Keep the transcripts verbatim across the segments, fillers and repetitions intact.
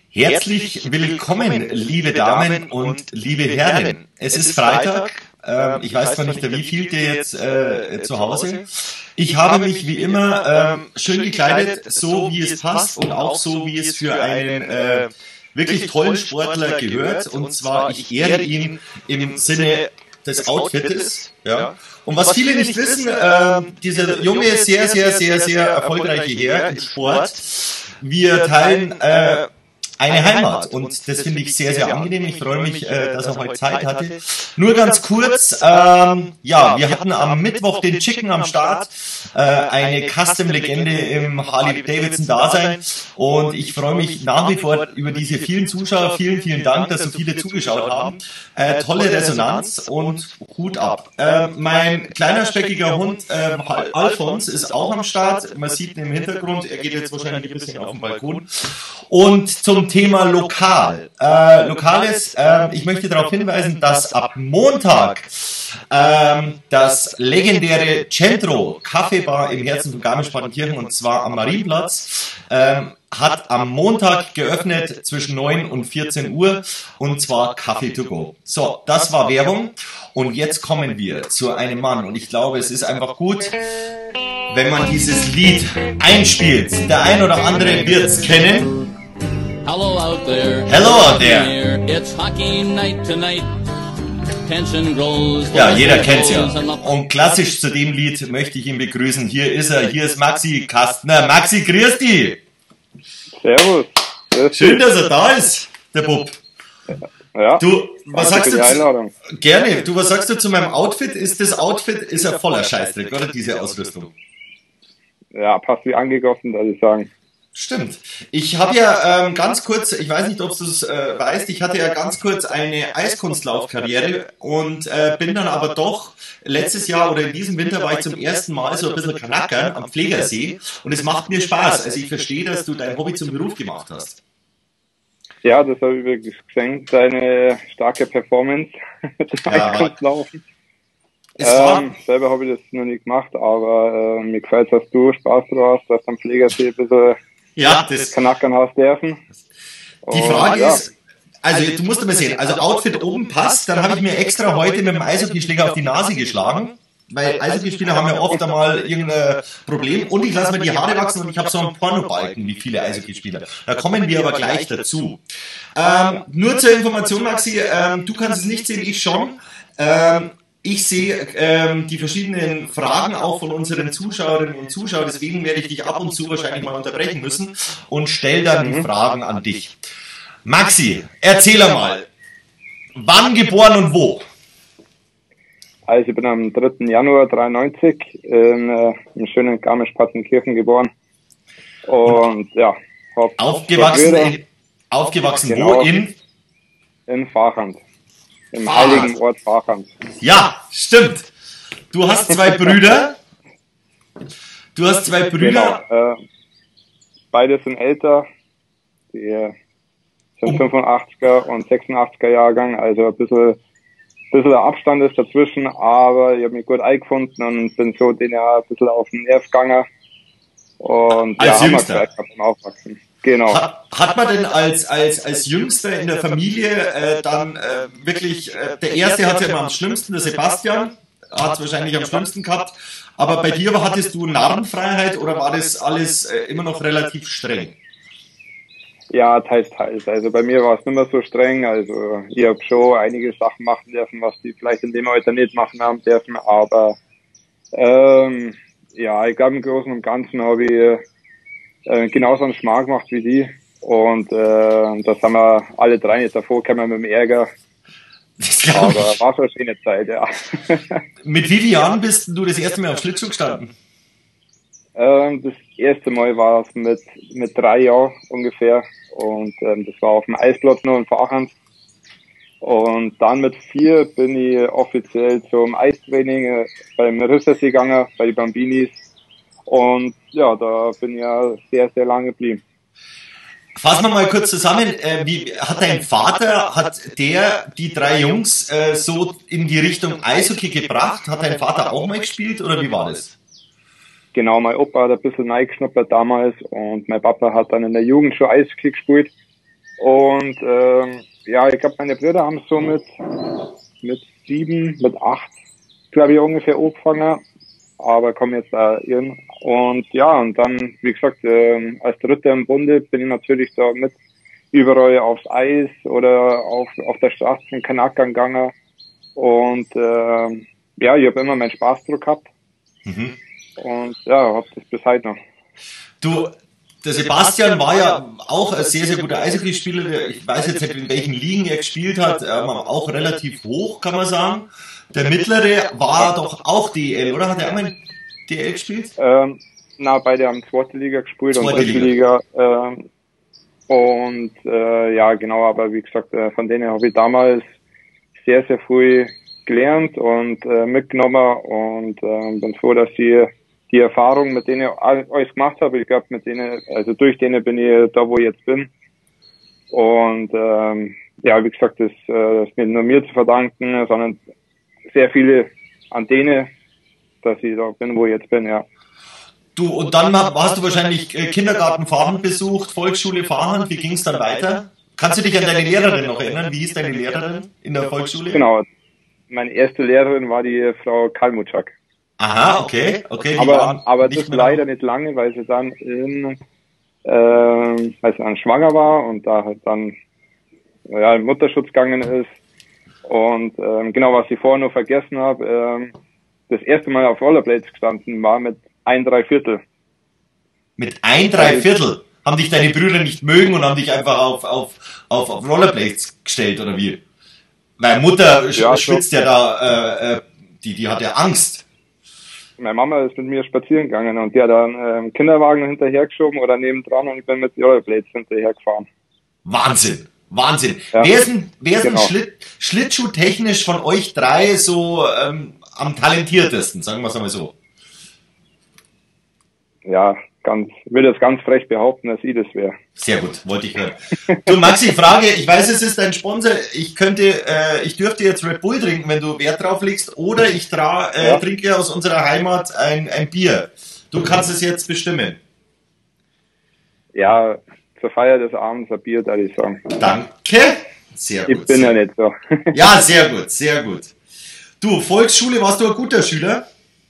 Herzlich willkommen, liebe Damen und liebe Herren. Es ist Freitag. Ähm, ich weiß zwar nicht, der wievielte jetzt äh, zu Hause. Ich habe mich wie immer ähm, schön gekleidet, so wie es passt und auch so wie es für einen äh, wirklich tollen Sportler gehört. Und zwar, ich ehre ihn im Sinne des Outfittes. Ja. Und was viele nicht wissen, äh, dieser junge, sehr, sehr, sehr, sehr erfolgreiche Herr im Sport, wir teilen äh, eine Heimat, und das finde ich sehr, sehr angenehm. Ich freue mich, äh, dass er heute Zeit hatte. Nur ganz kurz, ähm, ja, wir hatten am Mittwoch den Chicken am Start, äh, eine Custom-Legende im Harley-Davidson-Dasein, und ich freue mich nach wie vor über diese vielen Zuschauer. Vielen, vielen Dank, dass so viele zugeschaut haben. Äh, tolle Resonanz und Hut ab. Äh, mein kleiner speckiger Hund äh, Alfons ist auch am Start. Man sieht ihn im Hintergrund, er geht jetzt wahrscheinlich ein bisschen auf den Balkon. Und zum Thema Lokal. Äh, Lokales, äh, ich möchte darauf hinweisen, dass ab Montag ähm, das legendäre Centro Kaffeebar im Herzen von Garmisch-Partenkirchen, und zwar am Marienplatz, ähm, hat am Montag geöffnet zwischen neun und vierzehn Uhr, und zwar Kaffee to go. So, das war Werbung, und jetzt kommen wir zu einem Mann, und ich glaube, es ist einfach gut, wenn man dieses Lied einspielt. Der ein oder andere wird es kennen. Hello out there. Hello out there. It's hockey night tonight. Tension grows. Ja, jeder kennt's ja. Und klassisch zu dem Lied möchte ich ihn begrüßen. Hier ist er, hier ist Maxi Kastner. Maxi, grüß dich. Servus. Grüß Schön, dass er da ist, der Bub. Ja. Du, was sagst Danke für du die zu, Einladung. gerne, du, was sagst du zu meinem Outfit? Ist das Outfit, ist er voller Scheißdreck, oder diese Ausrüstung? Ja, passt wie angegossen, würde ich sagen. Stimmt. Ich habe ja ähm, ganz kurz, ich weiß nicht, ob du es äh, weißt, ich hatte ja ganz kurz eine Eiskunstlaufkarriere und äh, bin dann aber doch letztes Jahr oder in diesem Winter war ich zum ersten Mal so ein bisschen knackern am Pflegersee, und es macht mir Spaß. Also ich verstehe, dass du dein Hobby zum Beruf gemacht hast. Ja, das habe ich wirklich gesehen, deine starke Performance, das Ja, Eiskunstlaufen. Es war, Ähm, selber habe ich das noch nicht gemacht, aber äh, mir gefällt, dass du Spaß drauf hast, dass du am Pflegersee ein bisschen ja, das, knackern hast dürfen. die Und, Frage ja. ist, also du musst mal sehen, also Outfit oben passt, dann habe ich mir extra heute mit dem Eishockeyschläger auf die Nase geschlagen, weil Eishockeyspieler haben ja oft einmal irgendein Problem, und ich lasse mir die Haare wachsen, und ich habe so einen Pornobalken wie viele Eishockeyspieler. Da kommen wir aber gleich dazu. Ähm, nur zur Information, Maxi, ähm, du kannst es nicht sehen, ich schon. Ähm, Ich sehe ähm, die verschiedenen Fragen auch von unseren Zuschauerinnen und Zuschauern, deswegen werde ich dich ab und zu wahrscheinlich mal unterbrechen müssen und stelle dann die Fragen an dich. Maxi, erzähl mal, wann geboren und wo? Also ich bin am dritten Januar dreiundneunzig in, äh, im schönen Garmisch-Partenkirchen geboren. Und ja, hab Aufgewachsen, in, aufgewachsen Genau. wo? In? in Fahrhand. Im Fahrhand. heiligen Ort Fahrhand. Ja, stimmt. Du hast zwei Brüder. Du hast zwei Brüder. Genau. Äh, beide sind älter. Die äh, sind fünfundachtziger und sechsundachtziger Jahrgang. Also ein bisschen, bisschen Abstand ist dazwischen. Aber ich habe mich gut eingefunden und bin so den ja ein bisschen auf den Nerv gegangen. Und Als ja, haben wir Jüngster. gleich beim Aufwachsen. Genau. Hat, hat man denn als, als, als Jüngster in der Familie äh, dann äh, wirklich, äh, der Erste hat ja immer am schlimmsten, der Sebastian, hat es wahrscheinlich am schlimmsten gehabt, aber bei dir hattest du Narrenfreiheit, oder war das alles äh, immer noch relativ streng? Ja, teils, teils. Also bei mir war es nicht mehr so streng. Also ich habe schon einige Sachen machen dürfen, was die vielleicht in dem Alter nicht machen haben dürfen. Aber ähm, ja, ich glaube im Großen und Ganzen habe ich äh, genauso einen Schmarrn gemacht wie die. Und äh, das haben wir alle drei nicht davor, kommen mit dem Ärger. Das glaub Aber ich. war schon eine schöne Zeit, ja. Mit wie vielen Jahren bist du das erste Mal auf Schlittschuh gestanden? ähm, das erste Mal war es mit, mit drei Jahren ungefähr. Und ähm, das war auf dem Eisplatz nur in Fahrhand. Und dann mit vier bin ich offiziell zum Eistraining äh, beim Rissersee gegangen, bei den Bambinis. Und ja, da bin ich ja sehr, sehr lange geblieben. Fassen wir mal kurz zusammen, äh, wie hat dein Vater, hat der die drei Jungs äh, so in die Richtung Eishockey gebracht? Hat dein Vater auch mal gespielt, oder wie war das? Genau, mein Opa hat ein bisschen reingeschnuppert damals und mein Papa hat dann in der Jugend schon Eishockey gespielt. Und ähm, ja, ich glaube, meine Brüder haben so mit, mit sieben, mit acht, glaube ich, ungefähr angefangen, aber kommen jetzt da in. Und ja, und dann, wie gesagt, ähm, als Dritter im Bunde bin ich natürlich da mit überall aufs Eis oder auf, auf der Straße zum Kanackern gegangen. Und ähm, ja, ich habe immer meinen Spaß drauf gehabt. Mhm. Und ja, habe das bis heute noch. Du, der Sebastian war ja auch ein sehr, sehr guter Eishockeyspieler. Ich weiß jetzt nicht, in welchen Ligen er gespielt hat, aber auch relativ hoch, kann man sagen. Der mittlere war doch auch D E L, oder? Hat er einmal D E L gespielt? Ähm, na, beide haben zweite Liga gespielt zweite und dritte Liga. Liga ähm, und äh, ja, genau, aber wie gesagt, äh, von denen habe ich damals sehr, sehr früh gelernt und äh, mitgenommen und äh, bin froh, dass ich die Erfahrung mit denen alles gemacht habe. Ich glaube, mit denen, also durch denen bin ich da, wo ich jetzt bin. Und ähm, ja, wie gesagt, das, äh, das ist nicht nur mir zu verdanken, sondern sehr viele an denen, dass ich da bin, wo ich jetzt bin, ja. Du, und dann hast du wahrscheinlich Kindergarten Fahrhand besucht, Volksschule Fahrhand. Wie ging es dann weiter? Kannst du dich an deine Lehrerin noch erinnern? Wie hieß deine Lehrerin in der Volksschule? Genau, meine erste Lehrerin war die Frau Kalmutschak. Aha, okay, okay. Aber, aber das leider nicht lange, weil sie dann in, äh, weil sie dann schwanger war und da halt dann ja, in Mutterschutz gegangen ist. Und ähm, genau, was ich vorher noch vergessen habe, ähm, das erste Mal auf Rollerblades gestanden war mit ein Dreiviertel. Mit ein Dreiviertel? Haben dich deine Brüder nicht mögen und haben dich einfach auf, auf, auf, auf Rollerblades gestellt, oder wie? Meine Mutter ja, schwitzt ja da, äh, die, die hat ja Angst. Meine Mama ist mit mir spazieren gegangen und die hat dann ähm, Kinderwagen hinterhergeschoben oder nebendran und ich bin mit Rollerblades hinterhergefahren. Wahnsinn, Wahnsinn. Ja, wer ist denn, wer ist genau. denn Schlitt, Schlittschuh-technisch von euch drei so ähm, am talentiertesten, sagen wir es einmal so? Ja, ganz, ich will das ganz frech behaupten, dass ich das wäre. Sehr gut, wollte ich hören. Du Maxi, Frage, ich weiß, es ist dein Sponsor, ich könnte, äh, ich dürfte jetzt Red Bull trinken, wenn du Wert drauf legst, oder ich tra äh, ja. trinke aus unserer Heimat ein, ein Bier. Du kannst es jetzt bestimmen. Ja, zur Feier des Abends ein Bier, würde ich sagen. Danke. Sehr gut. Ich bin ja nicht so. Ja, sehr gut, sehr gut. Du, Volksschule, warst du ein guter Schüler?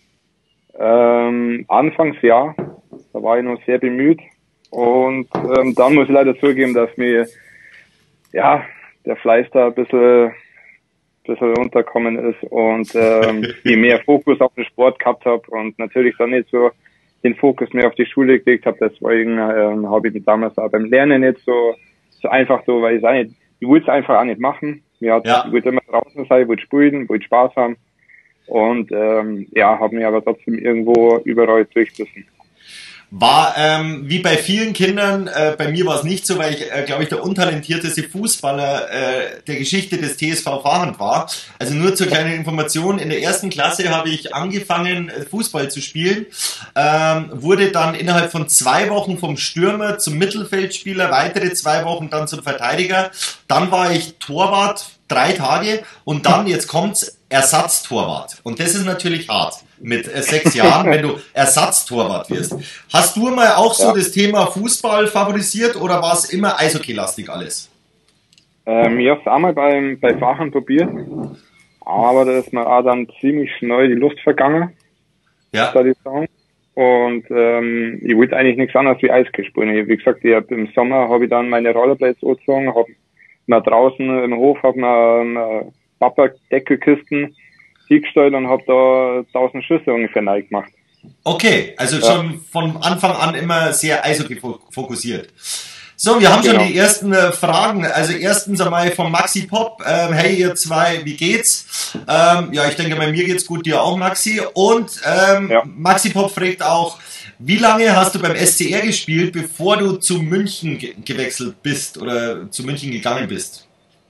Ähm, anfangs ja, da war ich noch sehr bemüht und ähm, dann muss ich leider zugeben, dass mir ja der Fleiß da ein bisschen, bisschen runtergekommen ist und ähm, ich mehr Fokus auf den Sport gehabt habe und natürlich dann nicht so den Fokus mehr auf die Schule gelegt habe. Deswegen ähm, habe ich mich damals auch beim Lernen nicht so, so einfach so, weil ich auch nicht, ich wollte es einfach auch nicht machen. Mir hat, ja. Ich wollte immer draußen sein, ich wollte spielen, wollte Spaß haben. Und ähm, ja, habe mich aber trotzdem irgendwo überall durchbissen. War ähm, wie bei vielen Kindern, äh, bei mir war es nicht so, weil ich, äh, glaube ich, der untalentierteste Fußballer äh, der Geschichte des T S V Fahrhand war. Also nur zur kleinen Information, in der ersten Klasse habe ich angefangen, Fußball zu spielen, ähm, wurde dann innerhalb von zwei Wochen vom Stürmer zum Mittelfeldspieler, weitere zwei Wochen dann zum Verteidiger. Dann war ich Torwart, drei Tage und dann, jetzt kommt's, Ersatztorwart. Und das ist natürlich hart mit äh, sechs Jahren, wenn du Ersatztorwart wirst. Hast du mal auch so ja. das Thema Fußball favorisiert oder war es immer Eishockey-lastig alles? Ähm, ich habe es einmal beim, bei Fahrhand probiert, aber da ist mir auch dann ziemlich schnell die Lust vergangen, ja. würde ich sagen. Und ähm, ich wollte eigentlich nichts anderes wie Eishockey spielen. Wie gesagt, ich hab, im Sommer habe ich dann meine Rollerblades angezogen, habe mir draußen im Hof hab mir, mir Papperdeckelkisten hingestellt und habe da tausend Schüsse ungefähr neu gemacht. Okay, also ja. schon von Anfang an immer sehr Eishockey fokussiert. So, wir haben genau. schon die ersten äh, Fragen. Also erstens einmal von Maxi Pop. Ähm, hey ihr zwei, wie geht's? Ähm, ja, ich denke, bei mir geht's gut, dir auch, Maxi. Und ähm, ja. Maxi Pop fragt auch, wie lange hast du beim S C R gespielt, bevor du zu München ge gewechselt bist oder zu München gegangen bist?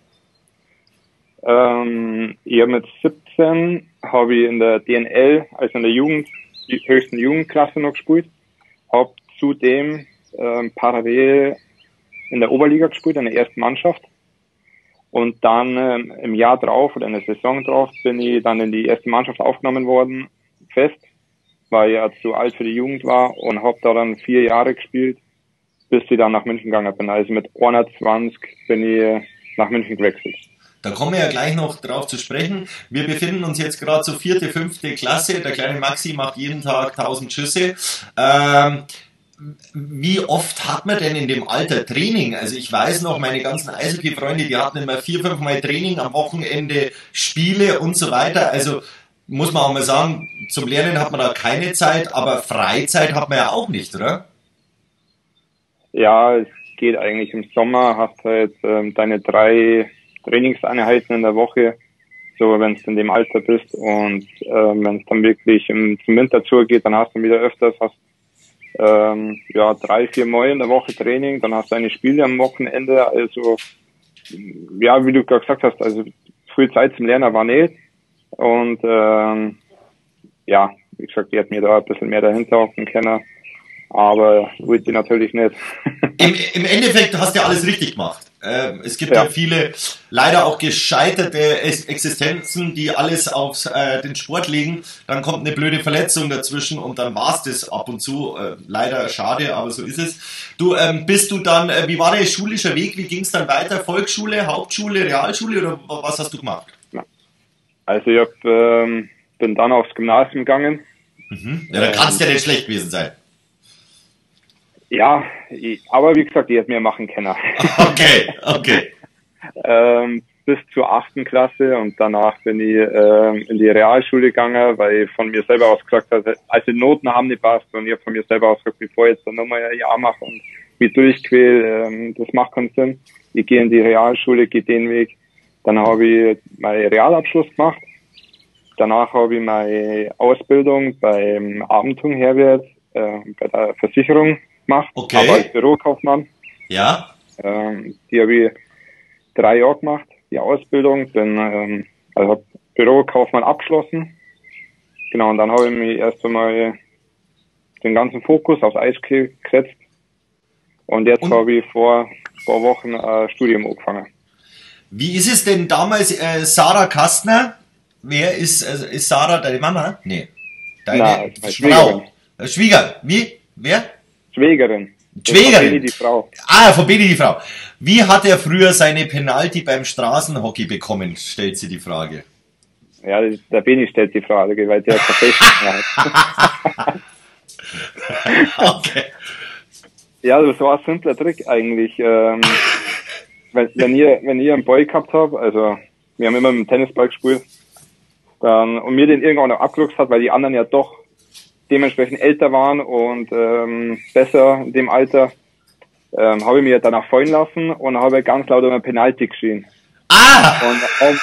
Ähm, ja, mit siebzehn habe ich in der D N L, also in der Jugend, die höchsten Jugendklasse noch gespielt. Habe zudem ähm, parallel in der Oberliga gespielt, in der ersten Mannschaft. Und dann ähm, im Jahr drauf oder in der Saison drauf bin ich dann in die erste Mannschaft aufgenommen worden, fest, weil ich ja zu alt für die Jugend war und habe da dann vier Jahre gespielt. bis ich dann nach München gegangen bin. Also mit einundzwanzig bin ich nach München gewechselt. Da kommen wir ja gleich noch drauf zu sprechen. Wir befinden uns jetzt gerade so vierte, fünfte Klasse. Der kleine Maxi macht jeden Tag tausend Schüsse. Ähm, wie oft hat man denn in dem Alter Training? Also ich weiß noch, meine ganzen Eishockey-Freunde, die hatten immer vier, fünf Mal Training, am Wochenende Spiele und so weiter. Also muss man auch mal sagen, zum Lernen hat man da keine Zeit, aber Freizeit hat man ja auch nicht, oder? Ja, es geht eigentlich. Im Sommer hast du halt ähm, deine drei Trainingseinheiten in der Woche, so wenn du in dem Alter bist, und ähm, wenn es dann wirklich im, zum Winter zugeht, dann hast du wieder öfters, hast ähm, ja drei, vier Mal in der Woche Training, dann hast du deine Spiele am Wochenende, also ja, wie du gerade gesagt hast, also viel Zeit zum Lernen war nicht, und ähm, ja, wie gesagt, ich hätte mir da ein bisschen mehr dahinter hocken können, aber wollte ich natürlich nicht. Im, Im Endeffekt hast du ja alles richtig gemacht. Äh, es gibt ja. ja viele, leider auch gescheiterte Existenzen, die alles auf äh, den Sport legen. Dann kommt eine blöde Verletzung dazwischen und dann war's das ab und zu. Äh, leider schade, aber so ist es. Du, ähm, bist du dann, äh, wie war der schulische Weg? Wie ging's dann weiter? Volksschule, Hauptschule, Realschule oder was hast du gemacht? Also ich hab, ähm, bin dann aufs Gymnasium gegangen. Mhm. Ja, da kann's ja nicht schlecht gewesen sein. Ja, ich, aber wie gesagt, ich hätte mehr machen können. Okay, okay. ähm, bis zur achten Klasse, und danach bin ich ähm, in die Realschule gegangen, weil ich von mir selber aus gesagt habe, also die Noten haben nicht passt, und ich habe von mir selber aus gesagt, bevor ich jetzt dann nochmal ein Jahr mache und mich durchquäle, ähm, das macht keinen Sinn. Ich gehe in die Realschule, gehe den Weg. Dann habe ich meinen Realabschluss gemacht. Danach habe ich meine Ausbildung beim Abendtung Herbert, äh, bei der Versicherung gemacht, okay. Aber als Bürokaufmann. Ja. Ähm, die habe ich drei Jahre gemacht, die Ausbildung, bin ähm, also habe Bürokaufmann abgeschlossen. Genau, und dann habe ich mich erst einmal den ganzen Fokus aufs Eishockey gesetzt. Und jetzt und? habe ich vor ein paar Wochen ein Studium angefangen. Wie ist es denn damals, äh, Sarah Kastner? Wer ist, also ist Sarah deine Mama? Nee. Deine Nein, Frau. Schwiegerin. Schwieger. Wie? Wer? Schwägerin. Schwägerin. Von Beni die Frau. Ah, von Beni die Frau. Wie hat er früher seine Penalty beim Straßenhockey bekommen, stellt sie die Frage. Ja, der Beni stellt die Frage, weil der tatsächlich hat. Okay. Ja, das war ein simpler Trick eigentlich. Ähm, wenn, wenn ihr, wenn ihr einen Ball gehabt habt, also, wir haben immer mit dem Tennisball gespielt, dann, und mir den irgendwann noch abgeluchst hat, weil die anderen ja doch dementsprechend älter waren und ähm, besser in dem Alter, ähm, habe ich mir danach fallen lassen und habe ganz laut um eine Penalty geschrien. Ah!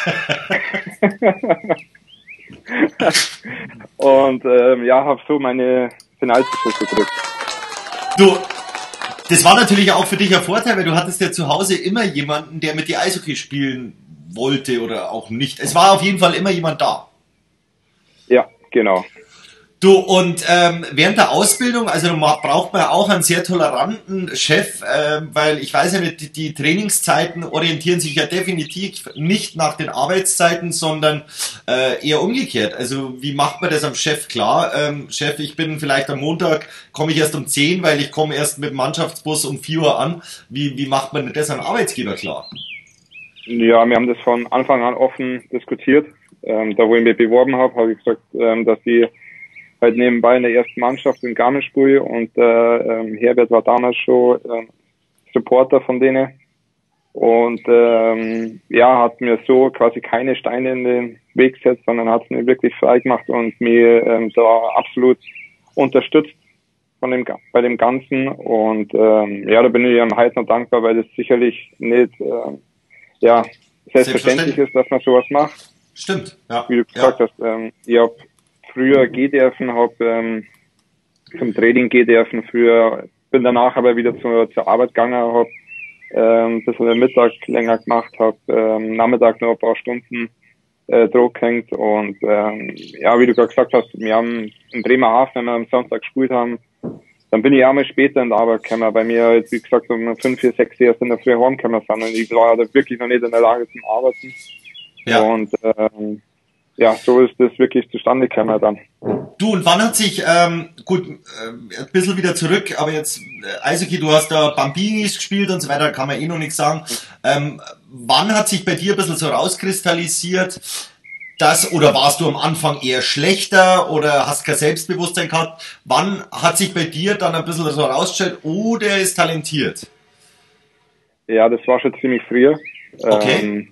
Und, und ähm, ja, habe so meine Penalty-Schüsse gedrückt. Du, das war natürlich auch für dich ein Vorteil, weil du hattest ja zu Hause immer jemanden, der mit dir Eishockey spielen wollte oder auch nicht. Es war auf jeden Fall immer jemand da. Ja, genau. Du, und ähm, während der Ausbildung, also braucht man auch einen sehr toleranten Chef, äh, weil ich weiß ja nicht, die, die Trainingszeiten orientieren sich ja definitiv nicht nach den Arbeitszeiten, sondern äh, eher umgekehrt. Also wie macht man das am Chef klar? Ähm, Chef, ich bin vielleicht am Montag, komme ich erst um zehn, weil ich komme erst mit dem Mannschaftsbus um vier Uhr an. Wie, wie macht man das am Arbeitgeber klar? Ja, wir haben das von Anfang an offen diskutiert. Ähm, da wo ich mich beworben habe, habe ich gesagt, ähm, dass ich halt nebenbei in der ersten Mannschaft in Garmisch spiele, und äh, ähm, Herbert war damals schon äh, Supporter von denen, und ähm, ja, hat mir so quasi keine Steine in den Weg gesetzt, sondern hat es mir wirklich frei gemacht und mir ähm, da absolut unterstützt von dem bei dem Ganzen, und ähm, ja, da bin ich ihm heute noch dankbar, weil das sicherlich nicht äh, ja selbstverständlich ist, dass man sowas macht. Stimmt, ja. Wie du gesagt ja. hast, ähm, ich habe früher gehen dürfen, habe ähm, zum Training gehen dürfen, früher, bin danach aber wieder zur, zur Arbeit gegangen, habe ähm, ein bisschen den Mittag länger gemacht, habe ähm, Nachmittag noch ein paar Stunden äh, drauf gehängt, und ähm, ja, wie du gerade gesagt hast, wir haben in Bremerhaven, wenn wir am Samstag gespielt haben, dann bin ich auch mal später in der Arbeit gekommen, bei mir jetzt, wie gesagt, um fünf, vier, sechs Jahre in der Früh heimgekommen sind, und ich war da wirklich noch nicht in der Lage zum Arbeiten. Ja. Und ähm, ja, so ist das wirklich zustande gekommen dann. Du, und wann hat sich, ähm, gut, äh, ein bisschen wieder zurück, aber jetzt, äh, Eishockey, du hast da Bambinis gespielt und so weiter, kann man eh noch nichts sagen. Ähm, wann hat sich bei dir ein bisschen so rauskristallisiert, dass, oder warst du am Anfang eher schlechter oder hast kein Selbstbewusstsein gehabt? Wann hat sich bei dir dann ein bisschen so rausgestellt, oh, der ist talentiert? Ja, das war schon ziemlich früh. Okay. Ähm,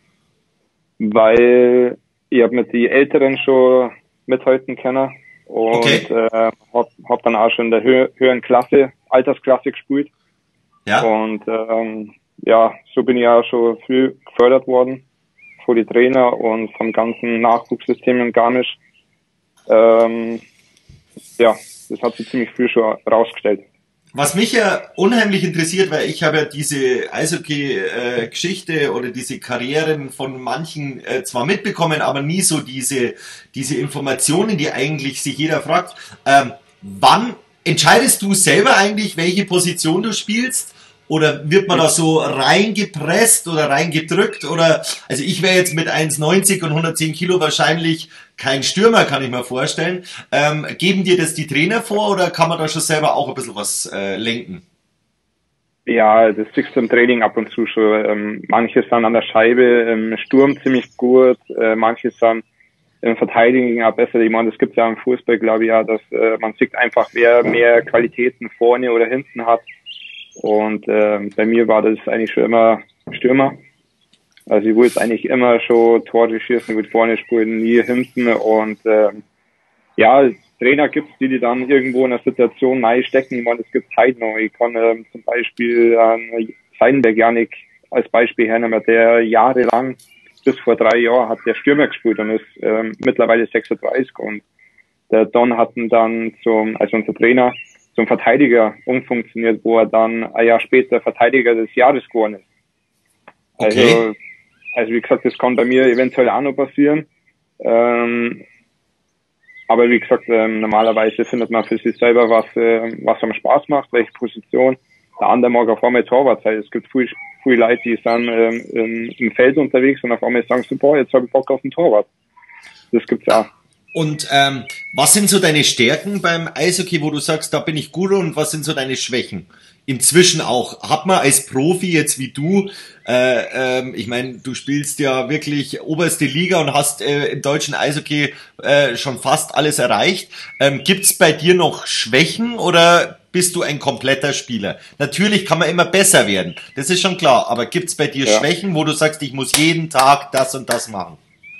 weil ich habe mit die Älteren schon mithalten können und okay. äh, hab, hab dann auch schon in der Hö höheren Klasse, Altersklasse gespielt. Ja. Und ähm, ja, so bin ich auch schon früh gefördert worden von die Trainer und vom ganzen Nachwuchssystem in Garmisch. Ähm, ja, das hat sich ziemlich früh schon rausgestellt. Was mich ja unheimlich interessiert, weil ich habe ja diese Eishockey-Geschichte oder diese Karrieren von manchen äh, zwar mitbekommen, aber nie so diese diese Informationen, die eigentlich sich jeder fragt. Ähm, wann entscheidest du selber eigentlich, welche Position du spielst? Oder wird man da so reingepresst oder reingedrückt? Oder, also ich wäre jetzt mit eins neunzig und hundertzehn Kilo wahrscheinlich kein Stürmer, kann ich mir vorstellen. Ähm, geben dir das die Trainer vor oder kann man da schon selber auch ein bisschen was äh, lenken? Ja, das siehst du im Training ab und zu schon. Ähm, manche sind an der Scheibe im Sturm ziemlich gut, äh, manche sind im Verteidigen auch besser. Ich meine, das gibt es ja im Fußball, glaube ich, ja, dass äh, man sieht einfach, wer mehr Qualitäten vorne oder hinten hat. Und äh, bei mir war das eigentlich schon immer Stürmer. Also ich wollte eigentlich immer schon Tore schießen, wollte vorne spielen, nie hinten. Und äh, ja, Trainer gibt's, die die dann irgendwo in einer Situation neu stecken. Ich meine, es gibt Zeit noch. Ich kann äh, zum Beispiel äh, Seidenberg Janik als Beispiel hernehmen, der jahrelang, bis vor drei Jahren, hat der Stürmer gespielt und ist äh, mittlerweile sechsunddreißig. Und der Don hat ihn dann zum, also unser Trainer, zum Verteidiger umfunktioniert, wo er dann ein Jahr später Verteidiger des Jahres geworden ist. Okay. Also, also wie gesagt, das kann bei mir eventuell auch noch passieren. Ähm, aber wie gesagt, ähm, normalerweise findet man für sich selber, was äh, was einem Spaß macht, welche Position. Der andere mag auf einmal Torwart sein. Es gibt viele, viele Leute, die sind ähm, im, im Feld unterwegs und auf einmal sagen so, boah, jetzt habe ich Bock auf den Torwart. Das gibt's auch. Und ähm, was sind so deine Stärken beim Eishockey, wo du sagst, da bin ich gut, und was sind so deine Schwächen? Inzwischen auch. Hat man als Profi jetzt wie du, äh, ähm, ich meine, du spielst ja wirklich oberste Liga und hast äh, im deutschen Eishockey äh, schon fast alles erreicht. Ähm, gibt's bei dir noch Schwächen oder bist du ein kompletter Spieler? Natürlich kann man immer besser werden, das ist schon klar, aber gibt's bei dir ja. Schwächen, wo du sagst, ich muss jeden Tag das und das machen?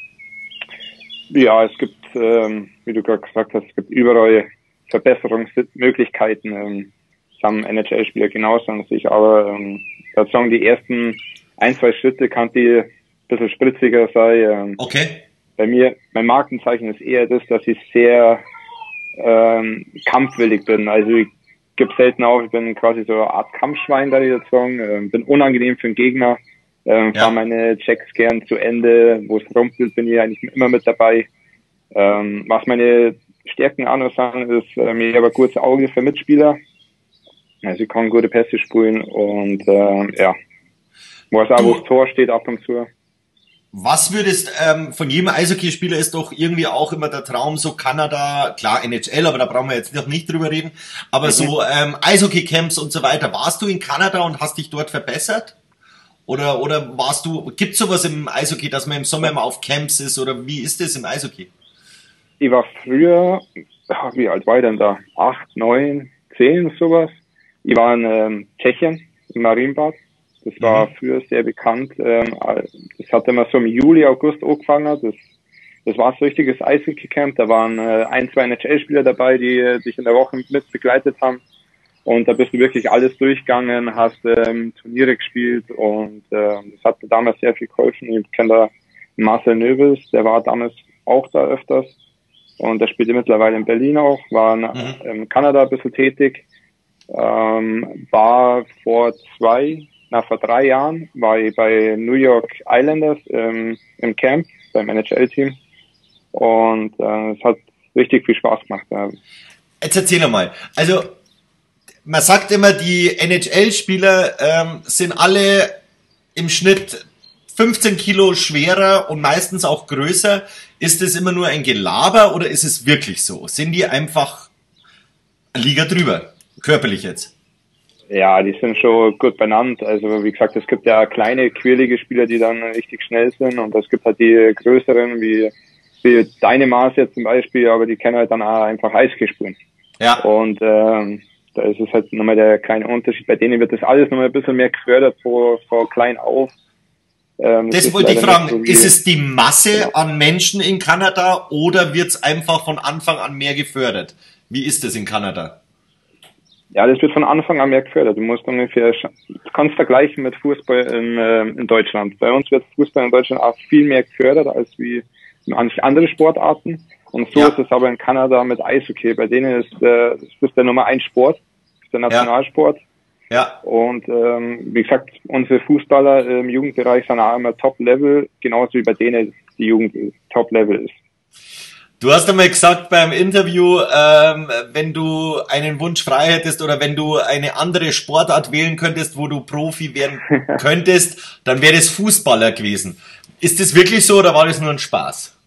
Ja, es gibt, ähm, wie du gerade gesagt hast, es gibt überall Verbesserungsmöglichkeiten. Ähm, das haben N H L-Spieler genauso an sich, aber ähm, ich würde sagen, die ersten ein, zwei Schritte kann die ein bisschen spritziger sein. Ähm, okay. Bei mir, mein Markenzeichen ist eher das, dass ich sehr ähm, kampfwillig bin. Also ich gebe selten auf, ich bin quasi so eine Art Kampfschwein, da ich jetzt sagen. Ähm, bin unangenehm für den Gegner. Ähm, ja. Fahre meine Checks gern zu Ende, wo es rumpelt, bin ich eigentlich immer mit dabei. Ähm, was meine Stärken auch noch sagen, ist, ähm, ich habe ein gutes Auge für Mitspieler. Also ich kann gute Pässe spielen und ähm, ja, wo es auch wo das Tor steht ab und zu. Was würdest, ähm, von jedem Eishockeyspieler ist doch irgendwie auch immer der Traum, so Kanada, klar N H L, aber da brauchen wir jetzt noch nicht drüber reden, aber mhm. so ähm, Eishockey-Camps und so weiter. Warst du in Kanada und hast dich dort verbessert? Oder, oder warst du, gibt's sowas im Eishockey, dass man im Sommer immer auf Camps ist, oder wie ist das im Eishockey? Ich war früher, wie alt war ich denn da? Acht, neun, zehn, sowas. Ich war in ähm, Tschechien, im Marienbad. Das war mhm. früher sehr bekannt. Ähm, das hat immer so im Juli, August angefangen. Das, das war so ein richtiges Eishockey-Camp. Da waren äh, ein, zwei N H L-Spieler dabei, die äh, dich in der Woche mit begleitet haben. Und da bist du wirklich alles durchgegangen, hast ähm, Turniere gespielt und äh, das hat mir damals sehr viel geholfen. Ich kenne da Marcel Nöbels, der war damals auch da öfters und der spielte mittlerweile in Berlin auch, war in, mhm. in Kanada ein bisschen tätig, ähm, war vor zwei, na vor drei Jahren, war ich bei New York Islanders ähm, im Camp beim N H L-Team und äh, es hat richtig viel Spaß gemacht. Ja. Jetzt erzähl nochmal, also man sagt immer, die N H L-Spieler ähm, sind alle im Schnitt fünfzehn Kilo schwerer und meistens auch größer. Ist es immer nur ein Gelaber oder ist es wirklich so? Sind die einfach eine Liga drüber, körperlich jetzt? Ja, die sind schon gut benannt. Also wie gesagt, es gibt ja kleine, quirlige Spieler, die dann richtig schnell sind und es gibt halt die größeren, wie, wie deine Maß jetzt zum Beispiel, aber die können halt dann auch einfach Eishockey spielen. Ja. Und ähm, da ist es halt nochmal der kleine Unterschied. Bei denen wird das alles nochmal ein bisschen mehr gefördert, von, von klein auf. Ähm, das, das wollte ich fragen, so ist es die Masse ja. an Menschen in Kanada oder wird es einfach von Anfang an mehr gefördert? Wie ist das in Kanada? Ja, das wird von Anfang an mehr gefördert. Du musst ungefähr, du kannst vergleichen mit Fußball in, äh, in Deutschland. Bei uns wird Fußball in Deutschland auch viel mehr gefördert als wie in manchen anderen Sportarten. Und so ja. ist es aber in Kanada mit Eishockey. Bei denen ist, äh, ist das der Nummer eins Sport, ist der Nationalsport. Ja. Ja. Und ähm, wie gesagt, unsere Fußballer im Jugendbereich sind auch immer Top-Level, genauso wie bei denen die Jugend Top-Level ist. Du hast einmal gesagt beim Interview, ähm, wenn du einen Wunsch frei hättest oder wenn du eine andere Sportart wählen könntest, wo du Profi werden könntest, dann wäre es Fußballer gewesen. Ist das wirklich so oder war das nur ein Spaß?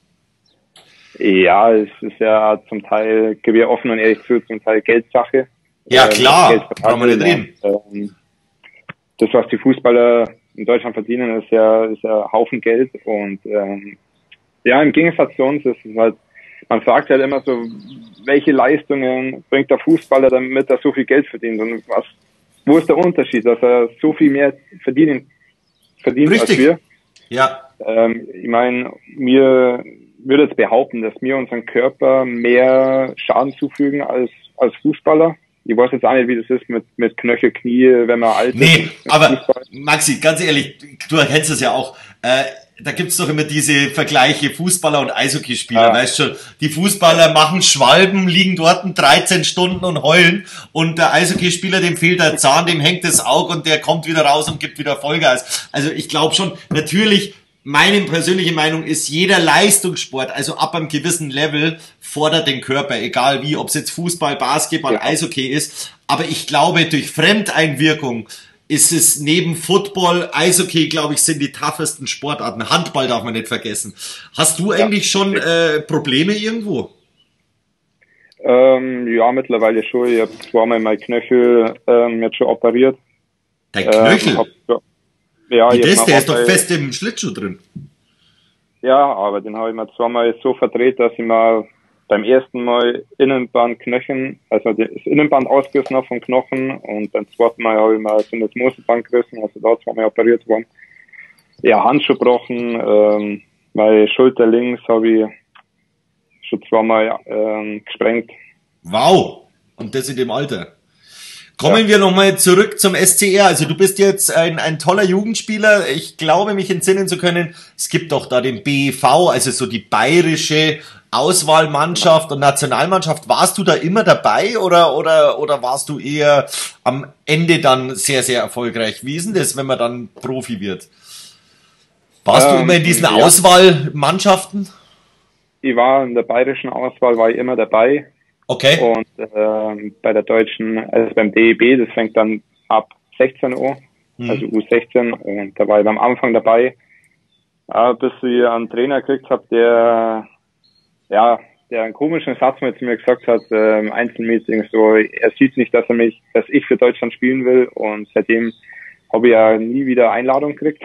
Ja, es ist ja zum Teil, gebe ich offen und ehrlich zu, zum Teil Geldsache. Ja, klar, brauchen wir nicht reden. Ähm, das, was die Fußballer in Deutschland verdienen, ist ja, ist ja ein Haufen Geld. Und ähm, ja, im Gegensatz zu uns ist es halt, man fragt halt immer so, welche Leistungen bringt der Fußballer, damit er so viel Geld verdient? Und was, wo ist der Unterschied, dass er so viel mehr verdienen, verdient Richtig. als wir? Ja. Ähm, ich meine, mir würde jetzt behaupten, dass wir unseren Körper mehr Schaden zufügen als, als Fußballer. Ich weiß jetzt auch nicht, wie das ist mit, mit Knöchel, Knie, wenn man alt ist. Nee, aber Fußball. Maxi, ganz ehrlich, du erkennst es ja auch, äh, da gibt's doch immer diese Vergleiche Fußballer und Eishockeyspieler, ja. Weißt schon, die Fußballer machen Schwalben, liegen dort dreizehn Stunden und heulen und der Eishockeyspieler, dem fehlt der Zahn, dem hängt das Auge und der kommt wieder raus und gibt wieder Vollgas. Also ich glaube schon, natürlich, meine persönliche Meinung ist, jeder Leistungssport, also ab einem gewissen Level, fordert den Körper, egal wie, ob es jetzt Fußball, Basketball, ja. Eishockey ist. Aber ich glaube, durch Fremdeinwirkung ist es neben Football, Eishockey, glaube ich, sind die toughesten Sportarten. Handball darf man nicht vergessen. Hast du eigentlich ja. schon äh, Probleme irgendwo? Ähm, ja, mittlerweile schon. Ich habe zweimal mein Knöchel ähm, jetzt schon operiert. Dein Knöchel? Ähm, hab, ja. Ja, Wie das? Der ist doch fest im Schlittschuh drin. Ja, aber den habe ich mir zweimal so verdreht, dass ich mal beim ersten Mal Innenbandknochen, also das Innenband ausgerissen habe vom Knochen und beim zweiten Mal habe ich mal so das Moselband gerissen, also da zweimal operiert worden. Ja, Handschuh gebrochen, ähm, meine Schulter links habe ich schon zweimal ähm, gesprengt. Wow! Und das in dem Alter? Kommen ja. wir nochmal zurück zum S C R. Also du bist jetzt ein, ein toller Jugendspieler. Ich glaube, mich entsinnen zu können, es gibt doch da den B E V, also so die bayerische Auswahlmannschaft und Nationalmannschaft. Warst du da immer dabei oder, oder, oder warst du eher am Ende dann sehr, sehr erfolgreich? Wie ist denn das, wenn man dann Profi wird? Warst ähm, du immer in diesen ja. Auswahlmannschaften? Ich war in der bayerischen Auswahl, war ich immer dabei. Okay. Und ähm, bei der deutschen, also beim D E B, das fängt dann ab sechzehn Uhr, mhm. also U sechzehn, und da war ich am Anfang dabei, äh, bis ich einen Trainer gekriegt habe, der, ja, der einen komischen Satz mit mir gesagt hat, äh, im Einzelmeeting, so, er sieht nicht, dass er mich, dass ich für Deutschland spielen will, und seitdem habe ich ja nie wieder Einladung gekriegt.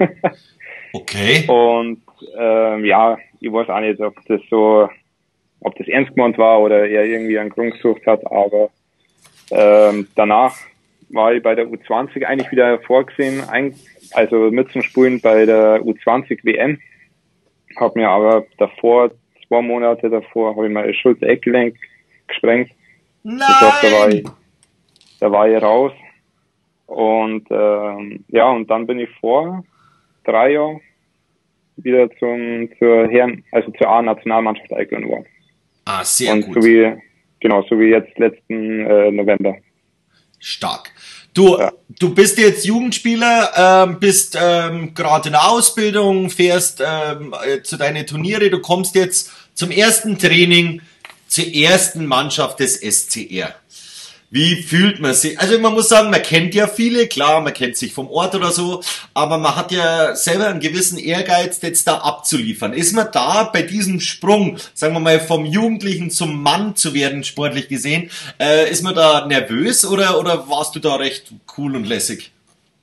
Okay. Und ähm, ja, ich weiß auch nicht, ob das so, ob das ernst gemeint war oder er irgendwie einen Grund gesucht hat, aber ähm, danach war ich bei der U zwanzig eigentlich wieder vorgesehen, also mit zum Spielen bei der U zwanzig W M. Hab mir aber davor, zwei Monate davor, habe ich mein Schulter-Eckgelenk gesprengt. Nein! Das heißt, da war ich, da war ich raus. Und ähm, ja, und dann bin ich vor drei Jahren wieder zum zur Herren, also zur A-Nationalmannschaft eingeladen worden. Ah, sehr und gut. So wie, genau, so wie jetzt letzten äh, November. Stark. Du, ja. du bist jetzt Jugendspieler, ähm, bist ähm, gerade in der Ausbildung, fährst ähm, zu deinen Turniere, du kommst jetzt zum ersten Training zur ersten Mannschaft des S C R. Wie fühlt man sich? Also man muss sagen, man kennt ja viele, klar, man kennt sich vom Ort oder so, aber man hat ja selber einen gewissen Ehrgeiz, jetzt da abzuliefern. Ist man da bei diesem Sprung, sagen wir mal, vom Jugendlichen zum Mann zu werden, sportlich gesehen, äh, ist man da nervös oder, oder warst du da recht cool und lässig?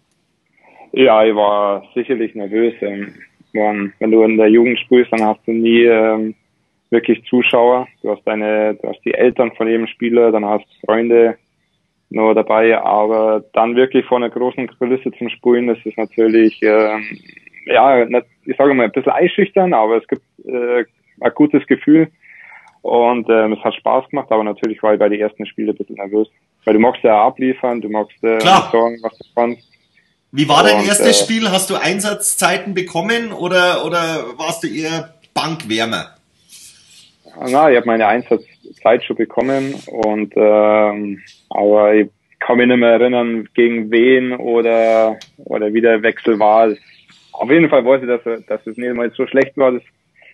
Ja, ich war sicherlich nervös. Ähm, wenn du in der Jugend spielst, dann hast du nie ähm, wirklich Zuschauer. Du hast deine, du hast die Eltern von jedem Spieler, dann hast Freunde nur dabei, aber dann wirklich vor einer großen Kulisse zum Spielen, das ist natürlich, ähm, ja, nicht, ich sage mal, ein bisschen einschüchtern, aber es gibt äh, ein gutes Gefühl und ähm, es hat Spaß gemacht, aber natürlich war ich bei den ersten Spielen ein bisschen nervös, weil du magst ja abliefern, du magst äh, sagen, was du kannst. Wie war dein und, erstes äh, Spiel? Hast du Einsatzzeiten bekommen oder, oder warst du eher Bankwärmer? Na, ich habe meine Einsatzzeit schon bekommen und ähm, aber ich kann mich nicht mehr erinnern, gegen wen oder oder wie der Wechsel war. Auf jeden Fall weiß ich, dass, dass es nicht mal so schlecht war, das,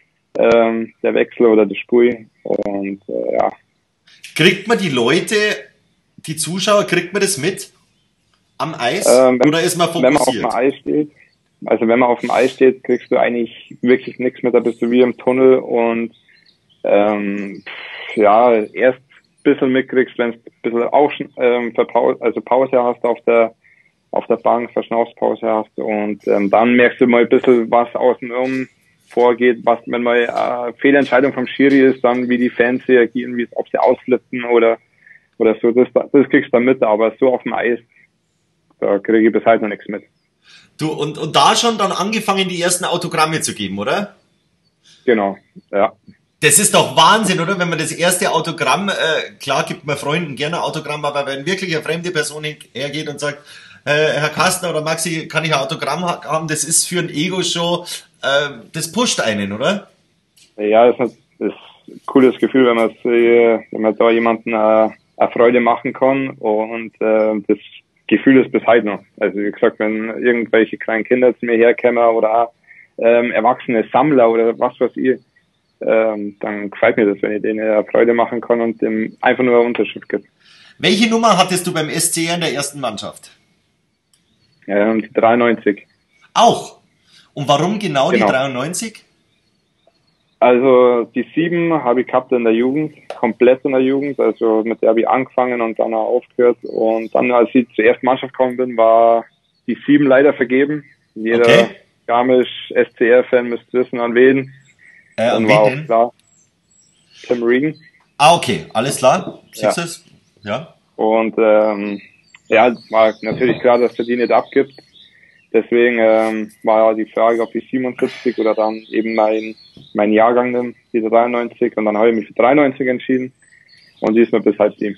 ähm, der Wechsel oder das Spiel. Und äh, ja. Kriegt man die Leute, die Zuschauer, kriegt man das mit am Eis Ähm, wenn, oder ist man fokussiert? Wenn man auf dem Eis steht, also wenn man auf dem Eis steht, kriegst du eigentlich wirklich nichts mit, da bist du wie im Tunnel und ähm, ja, erst ein bisschen mitkriegst, wenn du ein bisschen auch ähm, Pause, also Pause hast auf der auf der Bank, Verschnaufspause hast und ähm, dann merkst du mal ein bisschen, was außenrum vorgeht, was, wenn mal äh, Fehlentscheidung vom Schiri ist, dann wie die Fans reagieren, wie ob sie ausflippen oder oder so, das, das kriegst du dann mit, aber so auf dem Eis, da kriege ich bis heute noch nichts mit. Du, und, und da schon dann angefangen, die ersten Autogramme zu geben, oder? Genau, ja. Das ist doch Wahnsinn, oder? Wenn man das erste Autogramm, äh, klar gibt man Freunden gerne Autogramm, aber wenn wirklich eine fremde Person hergeht und sagt, äh, Herr Kastner oder Maxi, kann ich ein Autogramm haben, das ist für ein Ego-Show, äh, das pusht einen, oder? Ja, das ist, das ist ein cooles Gefühl, wenn man, wenn man da jemanden äh, eine Freude machen kann und äh, das Gefühl ist bis heute noch. Also wie gesagt, wenn irgendwelche kleinen Kinder zu mir herkommen oder auch, ähm, erwachsene Sammler oder was weiß ich, ähm, dann gefällt mir das, wenn ich denen eine Freude machen kann und dem einfach nur eine Unterschrift gibt. Welche Nummer hattest du beim S C R in der ersten Mannschaft? Ähm, die dreiundneunzig. Auch? Und warum genau, genau. die dreiundneunzig? Also die sieben habe ich gehabt in der Jugend, komplett in der Jugend, also mit der habe ich angefangen und dann auch aufgehört und dann, als ich zur ersten Mannschaft gekommen bin, war die sieben leider vergeben. Jeder okay. Garmisch-S C R-Fan müsste wissen, an wen. Äh, dann an war wen auch klar, Tim Regan. Ah, okay, alles klar. Sixers, ja. ja. Und ähm, ja, war natürlich klar, dass der die nicht abgibt. Deswegen ähm, war ja die Frage, ob ich siebenundsiebzig oder dann eben mein mein Jahrgang nehme, die dreiundneunzig. Und dann habe ich mich für dreiundneunzig entschieden. Und die ist mir bis halb sieben.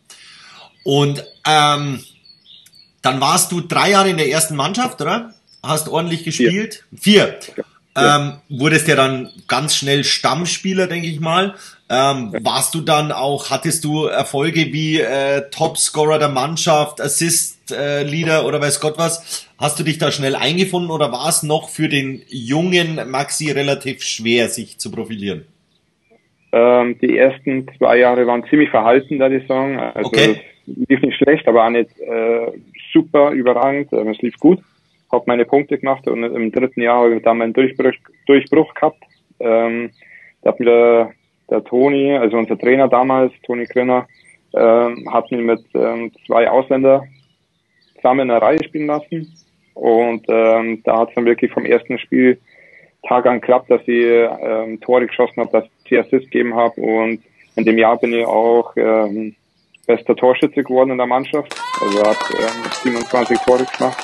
Und ähm, dann warst du drei Jahre in der ersten Mannschaft, oder? Hast ordentlich gespielt? Vier. Vier. Ähm, wurdest ja dann ganz schnell Stammspieler, denke ich mal. Ähm, warst du dann auch, hattest du Erfolge wie äh, Topscorer der Mannschaft, Assist-Leader äh, oder weiß Gott was? Hast du dich da schnell eingefunden oder war es noch für den jungen Maxi relativ schwer, sich zu profilieren? Ähm, die ersten zwei Jahre waren ziemlich verhalten, da ich sagen. Also okay. Es lief nicht schlecht, aber auch nicht äh, super überragend. Es lief gut. Habe meine Punkte gemacht und im dritten Jahr habe ich dann meinen Durchbruch, Durchbruch gehabt. Ähm, da hat mir der, der Toni, also unser Trainer damals, Toni Grinner, ähm, hat mich mit ähm, zwei Ausländer zusammen in der Reihe spielen lassen. Und ähm, da hat es dann wirklich vom ersten Spieltag an geklappt, dass ich ähm, Tore geschossen habe, dass ich Assist gegeben habe. Und in dem Jahr bin ich auch ähm, bester Torschütze geworden in der Mannschaft. Also habe ähm, siebenundzwanzig Tore gemacht.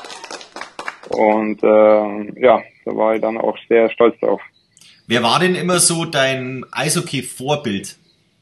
Und äh, ja, da war ich dann auch sehr stolz drauf. Wer war denn immer so dein Eishockey-Vorbild?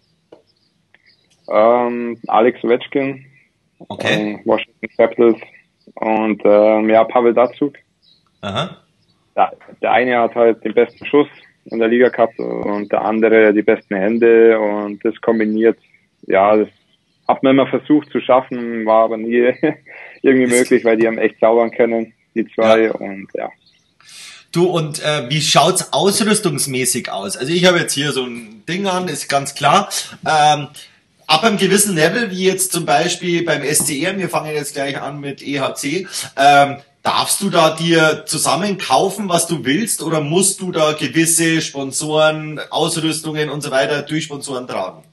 Ähm, Alex Ovechkin, okay. ähm, Washington Capitals und ähm, ja, Pavel Datsyuk. Aha. Ja, der eine hat halt den besten Schuss in der Liga gehabt und der andere die besten Hände und das kombiniert, ja, das hat man immer versucht zu schaffen, war aber nie irgendwie möglich, weil die haben echt zaubern können. Die zwei ja. Und ja. Du, und äh, wie schaut's ausrüstungsmäßig aus? Also ich habe jetzt hier so ein Ding an, ist ganz klar. Ähm, ab einem gewissen Level, wie jetzt zum Beispiel beim S C R, wir fangen jetzt gleich an mit E H C, ähm, darfst du da dir zusammen kaufen, was du willst, oder musst du da gewisse Sponsoren, Ausrüstungen und so weiter durch Sponsoren tragen?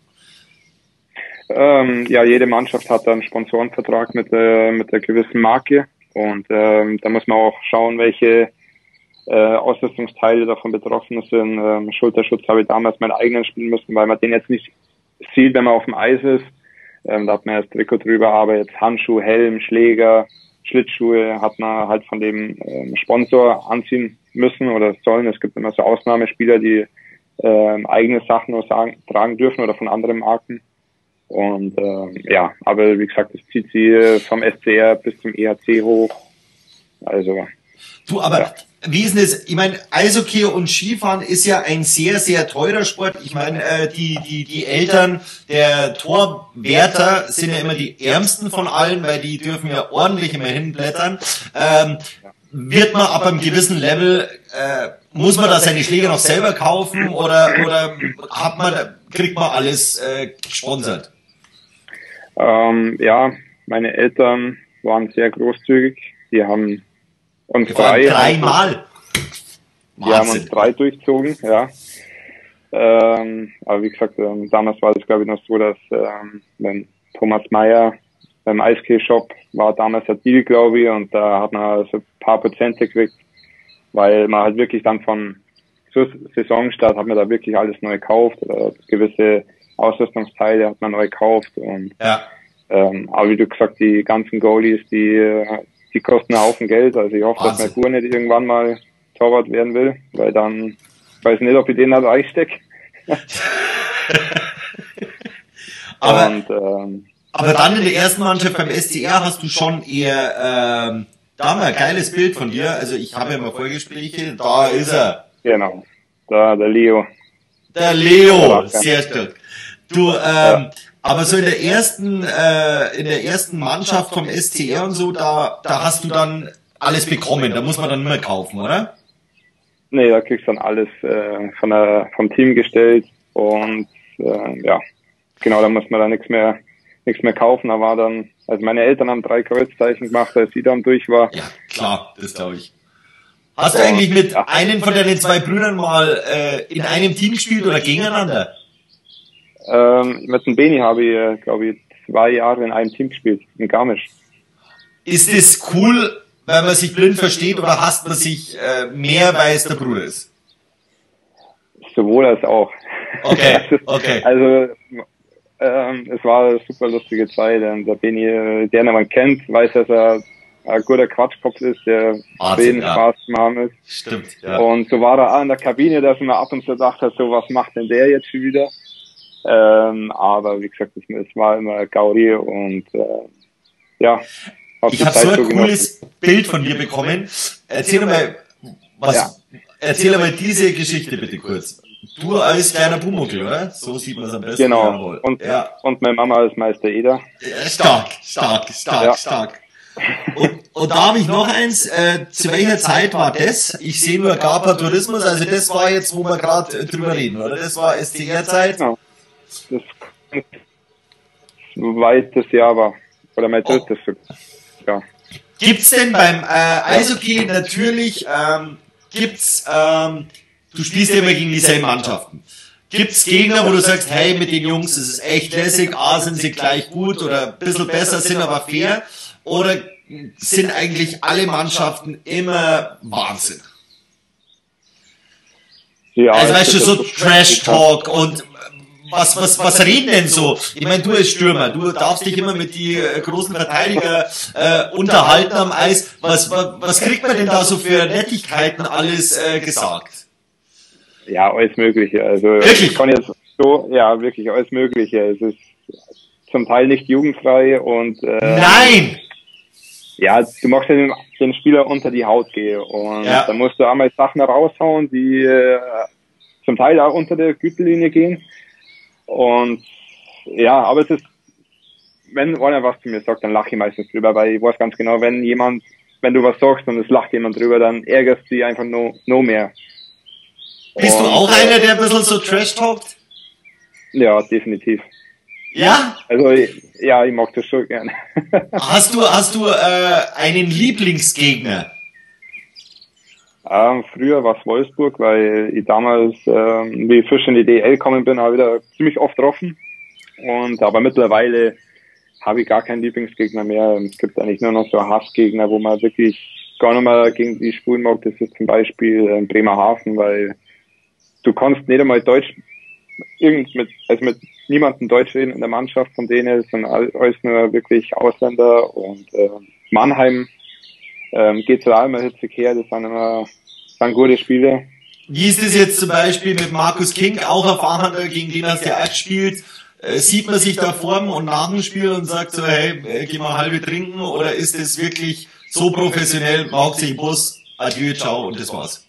Ähm, ja, jede Mannschaft hat einen Sponsorenvertrag mit, äh, mit einer gewissen Marke, und ähm, da muss man auch schauen, welche äh, Ausrüstungsteile davon betroffen sind. Ähm, Schulterschutz habe ich damals meinen eigenen spielen müssen, weil man den jetzt nicht sieht, wenn man auf dem Eis ist. Ähm, da hat man ja das Trikot drüber, aber jetzt Handschuh, Helm, Schläger, Schlittschuhe hat man halt von dem ähm, Sponsor anziehen müssen oder sollen. Es gibt immer so Ausnahmespieler, die ähm, eigene Sachen nur sagen, tragen dürfen oder von anderen Marken. Und ähm, ja, aber wie gesagt, es zieht sie vom S C R bis zum E H C hoch. Also du, aber ja. Wie ist denn das? Ich meine, Eishockey und Skifahren ist ja ein sehr, sehr teurer Sport. Ich meine, äh, die, die, die Eltern der Torwärter sind ja immer die ärmsten von allen, weil die dürfen ja ordentlich immer hinblättern. Ähm, wird man ab einem gewissen Level, äh, muss man da seine Schläger noch selber kaufen, oder, oder hat man, kriegt man alles äh, gesponsert? Ähm, ja, meine Eltern waren sehr großzügig. Die haben uns drei, dreimal. Die haben uns drei durchzogen, ja. Ähm, aber wie gesagt, ähm, damals war das, glaube ich, noch so, dass ähm, wenn Thomas Meyer beim Eishockey-Shop war damals der Deal, glaube ich, und da hat man so ein paar Prozente gekriegt, weil man halt wirklich dann von zur Saisonstart hat man da wirklich alles neu gekauft, oder gewisse Ausrüstungsteile hat man neu gekauft, und ja. ähm, aber wie du gesagt, die ganzen Goalies, die die kosten einen Haufen Geld. Also ich hoffe, Wahnsinn, dass mein Bruder nicht irgendwann mal Torwart werden will, weil dann, ich weiß nicht, ob ich den da reinstecke. aber, und, ähm, aber dann in der ersten Mannschaft beim S C R hast du schon eher, ähm, da haben wir ein geiles Bild von dir. Also ich habe ja mal Vorgespräche, da ist er. Genau, da der Leo. Der Leo, sehr stark. Du, ähm, ja. Aber so in der ersten, äh, in der ersten Mannschaft vom S C R und so, da, da hast du dann alles bekommen. Da muss man dann immer kaufen, oder? Nee, da kriegst du dann alles äh, von der, vom Team gestellt, und äh, ja, genau, da muss man dann nichts mehr, nichts mehr kaufen. Da war dann, also meine Eltern haben drei Kreuzzeichen gemacht, als sie dann durch war. Ja, klar, das glaube ich. Hast du eigentlich mit ja. einem von deinen zwei Brüdern mal äh, in einem Team gespielt oder gegeneinander? Ähm, mit dem Beni habe ich, glaube ich, zwei Jahre in einem Team gespielt, in Garmisch. Ist das cool, wenn man sich blind versteht, oder hasst man sich äh, mehr, weil es der Bruder ist? Sowohl als auch. Okay, okay. Also, ähm, es war eine super lustige Zeit. Und der Beni, der man kennt, weiß, dass er ein guter Quatschkopf ist, der jeden ja. Spaß zu haben ist. Stimmt, ja. Und so war er auch in der Kabine, dass man ab und zu dachte, so, was macht denn der jetzt schon wieder? Ähm, aber wie gesagt, es, es war immer Gaudi, und äh, ja. Hab ich habe so ein so cooles Bild von dir bekommen. Erzähl mal, was, ja. erzähl mal diese Geschichte bitte kurz. Du als kleiner Pumuckl, oder? So sieht man es am besten. Genau. Und, ja. und meine Mama als Meister Eder. Ja, stark, stark, stark, ja. stark. Und, und da habe ich noch eins, äh, zu welcher Zeit war das? Ich sehe nur Gapa Tourismus, also das war jetzt, wo wir gerade äh, drüber reden, oder? Das war S C R-Zeit? Genau. Das zweites Jahr war, oder mein drittes oh. ja. Gibt's denn beim äh, Eishockey natürlich, ähm, gibt's, ähm, du spielst ja immer gegen dieselben Mannschaften. Gibt's Gegner, wo du sagst, hey, mit den Jungs ist es echt lässig, A, sind sie gleich gut oder ein bisschen besser, sind aber fair, oder sind eigentlich alle Mannschaften immer Wahnsinn? Ja, also weißt du, so Trash-Talk und was, was, was reden denn so? Ich meine, du als Stürmer, du darfst dich immer mit die äh, großen Verteidiger äh, unterhalten am Eis. Was, was, was kriegt man denn da so für Nettigkeiten alles äh, gesagt? Ja, alles Mögliche. Also wirklich? Ich kann jetzt so, ja, wirklich alles Mögliche. Es ist zum Teil nicht jugendfrei und äh, nein! Ja, du machst ja den, den Spieler unter die Haut gehen, und ja. da musst du einmal Sachen raushauen, die äh, zum Teil auch unter der Gürtellinie gehen. Und ja, aber es ist, wenn einer was zu mir sagt, dann lache ich meistens drüber, weil ich weiß ganz genau, wenn jemand, wenn du was sagst und es lacht jemand drüber, dann ärgerst du dich einfach nur no mehr. Bist und, du auch einer, der ein bisschen so Trash talkt? Ja, definitiv. Ja? Also, ja, ich mag das schon gerne. Hast du, hast du äh, einen Lieblingsgegner? Ähm, früher war es Wolfsburg, weil ich damals, ähm, wie ich frisch in die D L gekommen bin, habe ich da ziemlich oft getroffen. Und, aber mittlerweile habe ich gar keinen Lieblingsgegner mehr. Es gibt eigentlich nur noch so Hassgegner, wo man wirklich gar nicht mehr gegen die spielen mag. Das ist zum Beispiel äh, Bremerhaven, weil du kannst nicht einmal Deutsch, irgend mit, also mit niemandem Deutsch reden in der Mannschaft von denen, sondern alles nur wirklich Ausländer. Und äh, Mannheim ähm, geht so einmal hitzig her, das sind immer das sind gute Spiele. Wie ist es jetzt zum Beispiel mit Markus King, auch erfahrener, gegen den hast du ja auch gespielt? Äh, sieht man sich da vor dem und nach dem Spiel und sagt so, hey, äh, geh mal halbe trinken, oder ist es wirklich so professionell, man hockt sich im Bus, adieu, ciao und das war's?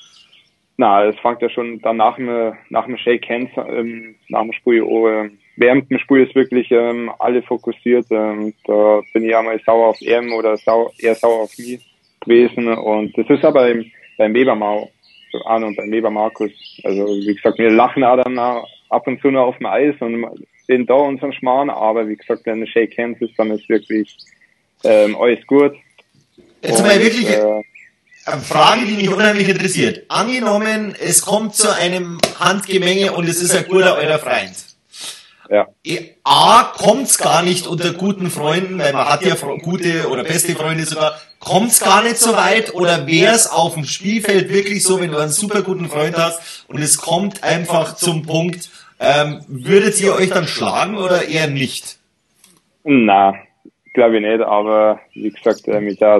Na, es fängt ja schon dann nach dem, nach dem Shake Hands, ähm, nach dem Spiel, oh, während dem Spiel ist wirklich ähm, alle fokussiert. Ähm, da bin ich einmal sauer auf er oder sau, eher sauer auf mich gewesen. Und das ist aber im, beim Webermau, so Arne und beim Weber Markus. Also wie gesagt, wir lachen auch dann ab und zu noch auf dem Eis und sind da unseren Schmarrn, aber wie gesagt, wenn der Shake Hands ist, dann ist wirklich ähm, alles gut. Jetzt mal wirklich äh, eine Frage, die mich unheimlich interessiert. Angenommen, es kommt zu einem Handgemenge und es ist ein guter eurer Freund. Ja. A, kommt's gar nicht unter guten Freunden, weil man hat ja gute oder beste Freunde sogar, kommt's gar nicht so weit, oder wär's auf dem Spielfeld wirklich so, wenn du einen super guten Freund hast und es kommt einfach zum Punkt, ähm, würdet ihr euch dann schlagen oder eher nicht? Na, glaube ich nicht, aber wie gesagt, äh, mit der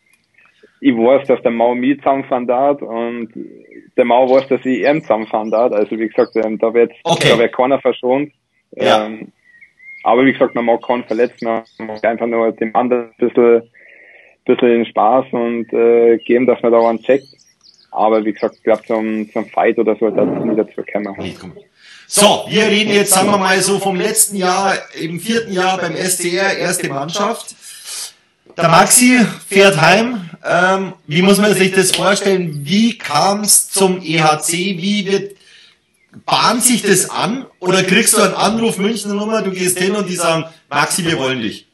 ich weiß, dass der Mau mich zusammenfahren darf und der Mau weiß, dass ich ihn zusammenfahren darf. Also wie gesagt, ähm, da wird okay. da wird keiner verschont. Ja. Ähm, aber wie gesagt, man mag keinen verletzen, man mag einfach nur dem anderen ein bisschen, bisschen den Spaß und äh, geben, dass man da einen checkt. Aber wie gesagt, ich glaube, zum, zum Fight oder so, das ist nie dazu gekommen. So, wir reden jetzt, sagen wir mal so, vom letzten Jahr, im vierten Jahr beim S D R, erste Mannschaft. Der Maxi fährt heim. Ähm, wie muss man sich das vorstellen? Wie kam es zum E H C? Wie wird, bahnt sich das an? Oder kriegst du einen Anruf, Münchner Nummer, du gehst hin und die sagen, Maxi, wir wollen dich?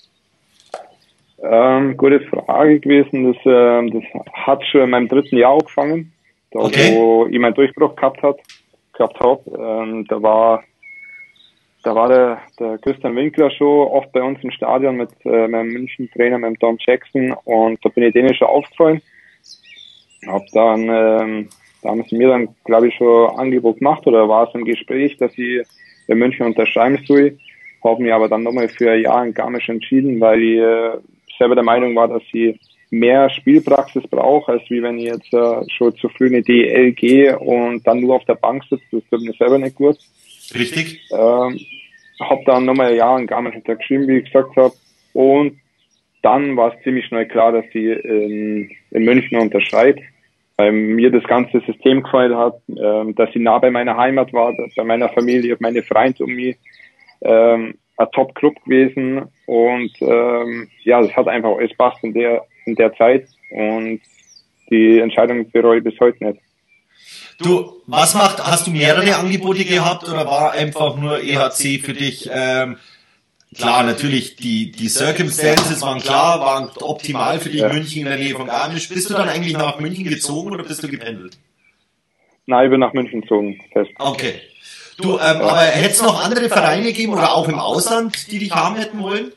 Ähm, gute Frage gewesen. Das, äh, das hat schon in meinem dritten Jahr angefangen, da okay. wo ich meinen Durchbruch gehabt hat, gehabt habe. Ähm, da war Da war der, der Christian Winkler schon oft bei uns im Stadion mit äh, meinem München-Trainer, mit dem Tom Jackson, und da bin ich denen schon aufgefallen. Hab dann, ähm, da haben sie mir dann, glaube ich, schon ein Angebot gemacht, oder war es im Gespräch, dass ich bei München unterschreiben soll. Habe mich aber dann nochmal für ein Jahr in Garmisch entschieden, weil ich äh, selber der Meinung war, dass ich mehr Spielpraxis brauche, als wie wenn ich jetzt äh, schon zu früh in die D L gehe und dann nur auf der Bank sitze. Das tut mir selber nicht gut. Richtig. Ähm, hab dann nochmal ein Jahr in Garmisch geschrieben, wie ich gesagt habe, und dann war es ziemlich schnell klar, dass ich in, in München unterschreibe, weil mir das ganze System gefallen hat, ähm, dass ich nah bei meiner Heimat war, bei meiner Familie, meine Freunde um mich, ähm, ein Top-Club gewesen, und ähm, ja, das hat einfach alles passt in der in der Zeit, und die Entscheidung bereue ich bis heute nicht. Du, was macht, hast du mehrere Angebote gehabt oder war einfach nur E H C für dich? Ähm, klar, natürlich, die, die Circumstances waren klar, waren optimal für dich, ja. München in der Nähe von Garmisch. Bist du dann eigentlich nach München gezogen oder bist du gependelt? Nein, ich bin nach München gezogen, fest. Okay. Du, ähm, aber hätte es noch andere Vereine gegeben oder auch im Ausland, die dich haben hätten wollen?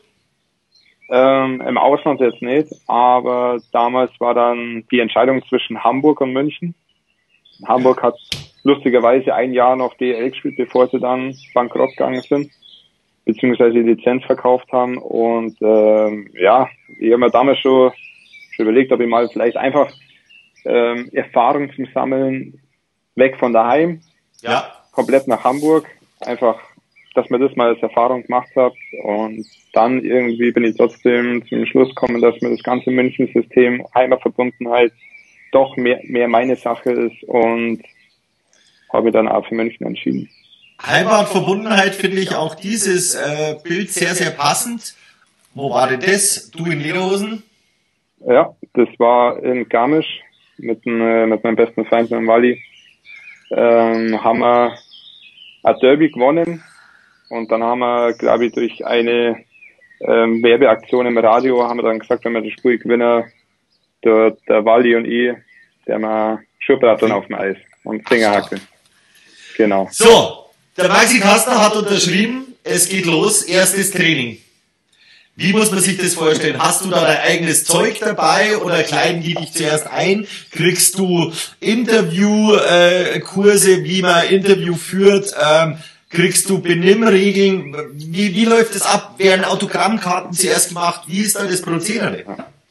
Ähm, im Ausland jetzt nicht, aber damals war dann die Entscheidung zwischen Hamburg und München. Hamburg hat lustigerweise ein Jahr noch D L gespielt, bevor sie dann bankrott gegangen sind, beziehungsweise die Lizenz verkauft haben. Und ähm, ja, ich habe mir damals schon, schon überlegt, ob ich mal vielleicht einfach ähm, Erfahrung zum Sammeln weg von daheim, ja, komplett nach Hamburg, einfach, dass mir das mal als Erfahrung gemacht habe. Und dann irgendwie bin ich trotzdem zum Schluss gekommen, dass mir das ganze München-System, Heimatverbundenheit, doch mehr, mehr meine Sache ist, und habe dann auch für München entschieden. Heimatverbundenheit finde ich auch dieses äh, Bild sehr, sehr passend. Wo war denn das? Du in Lederhosen? Ja, das war in Garmisch mit, äh, mit meinem besten Freund, mit dem Wally. Ähm, haben wir ein Derby gewonnen, Und dann haben wir, glaube ich, durch eine ähm, Werbeaktion im Radio, haben wir dann gesagt, wenn wir das Spiel gewinnen, der, der Waldi und ich, der mal Schublattern auf dem Eis und Fingerhacke. Genau. So, der Maxi Kastner hat unterschrieben, es geht los, erstes Training. Wie muss man sich das vorstellen? Hast du da dein eigenes Zeug dabei oder kleiden die dich zuerst ein? Kriegst du Interviewkurse, äh, wie man Interview führt? Ähm, kriegst du Benimmregeln? Wie, wie läuft das ab? Werden Autogrammkarten zuerst gemacht? Wie ist da das Prozedere?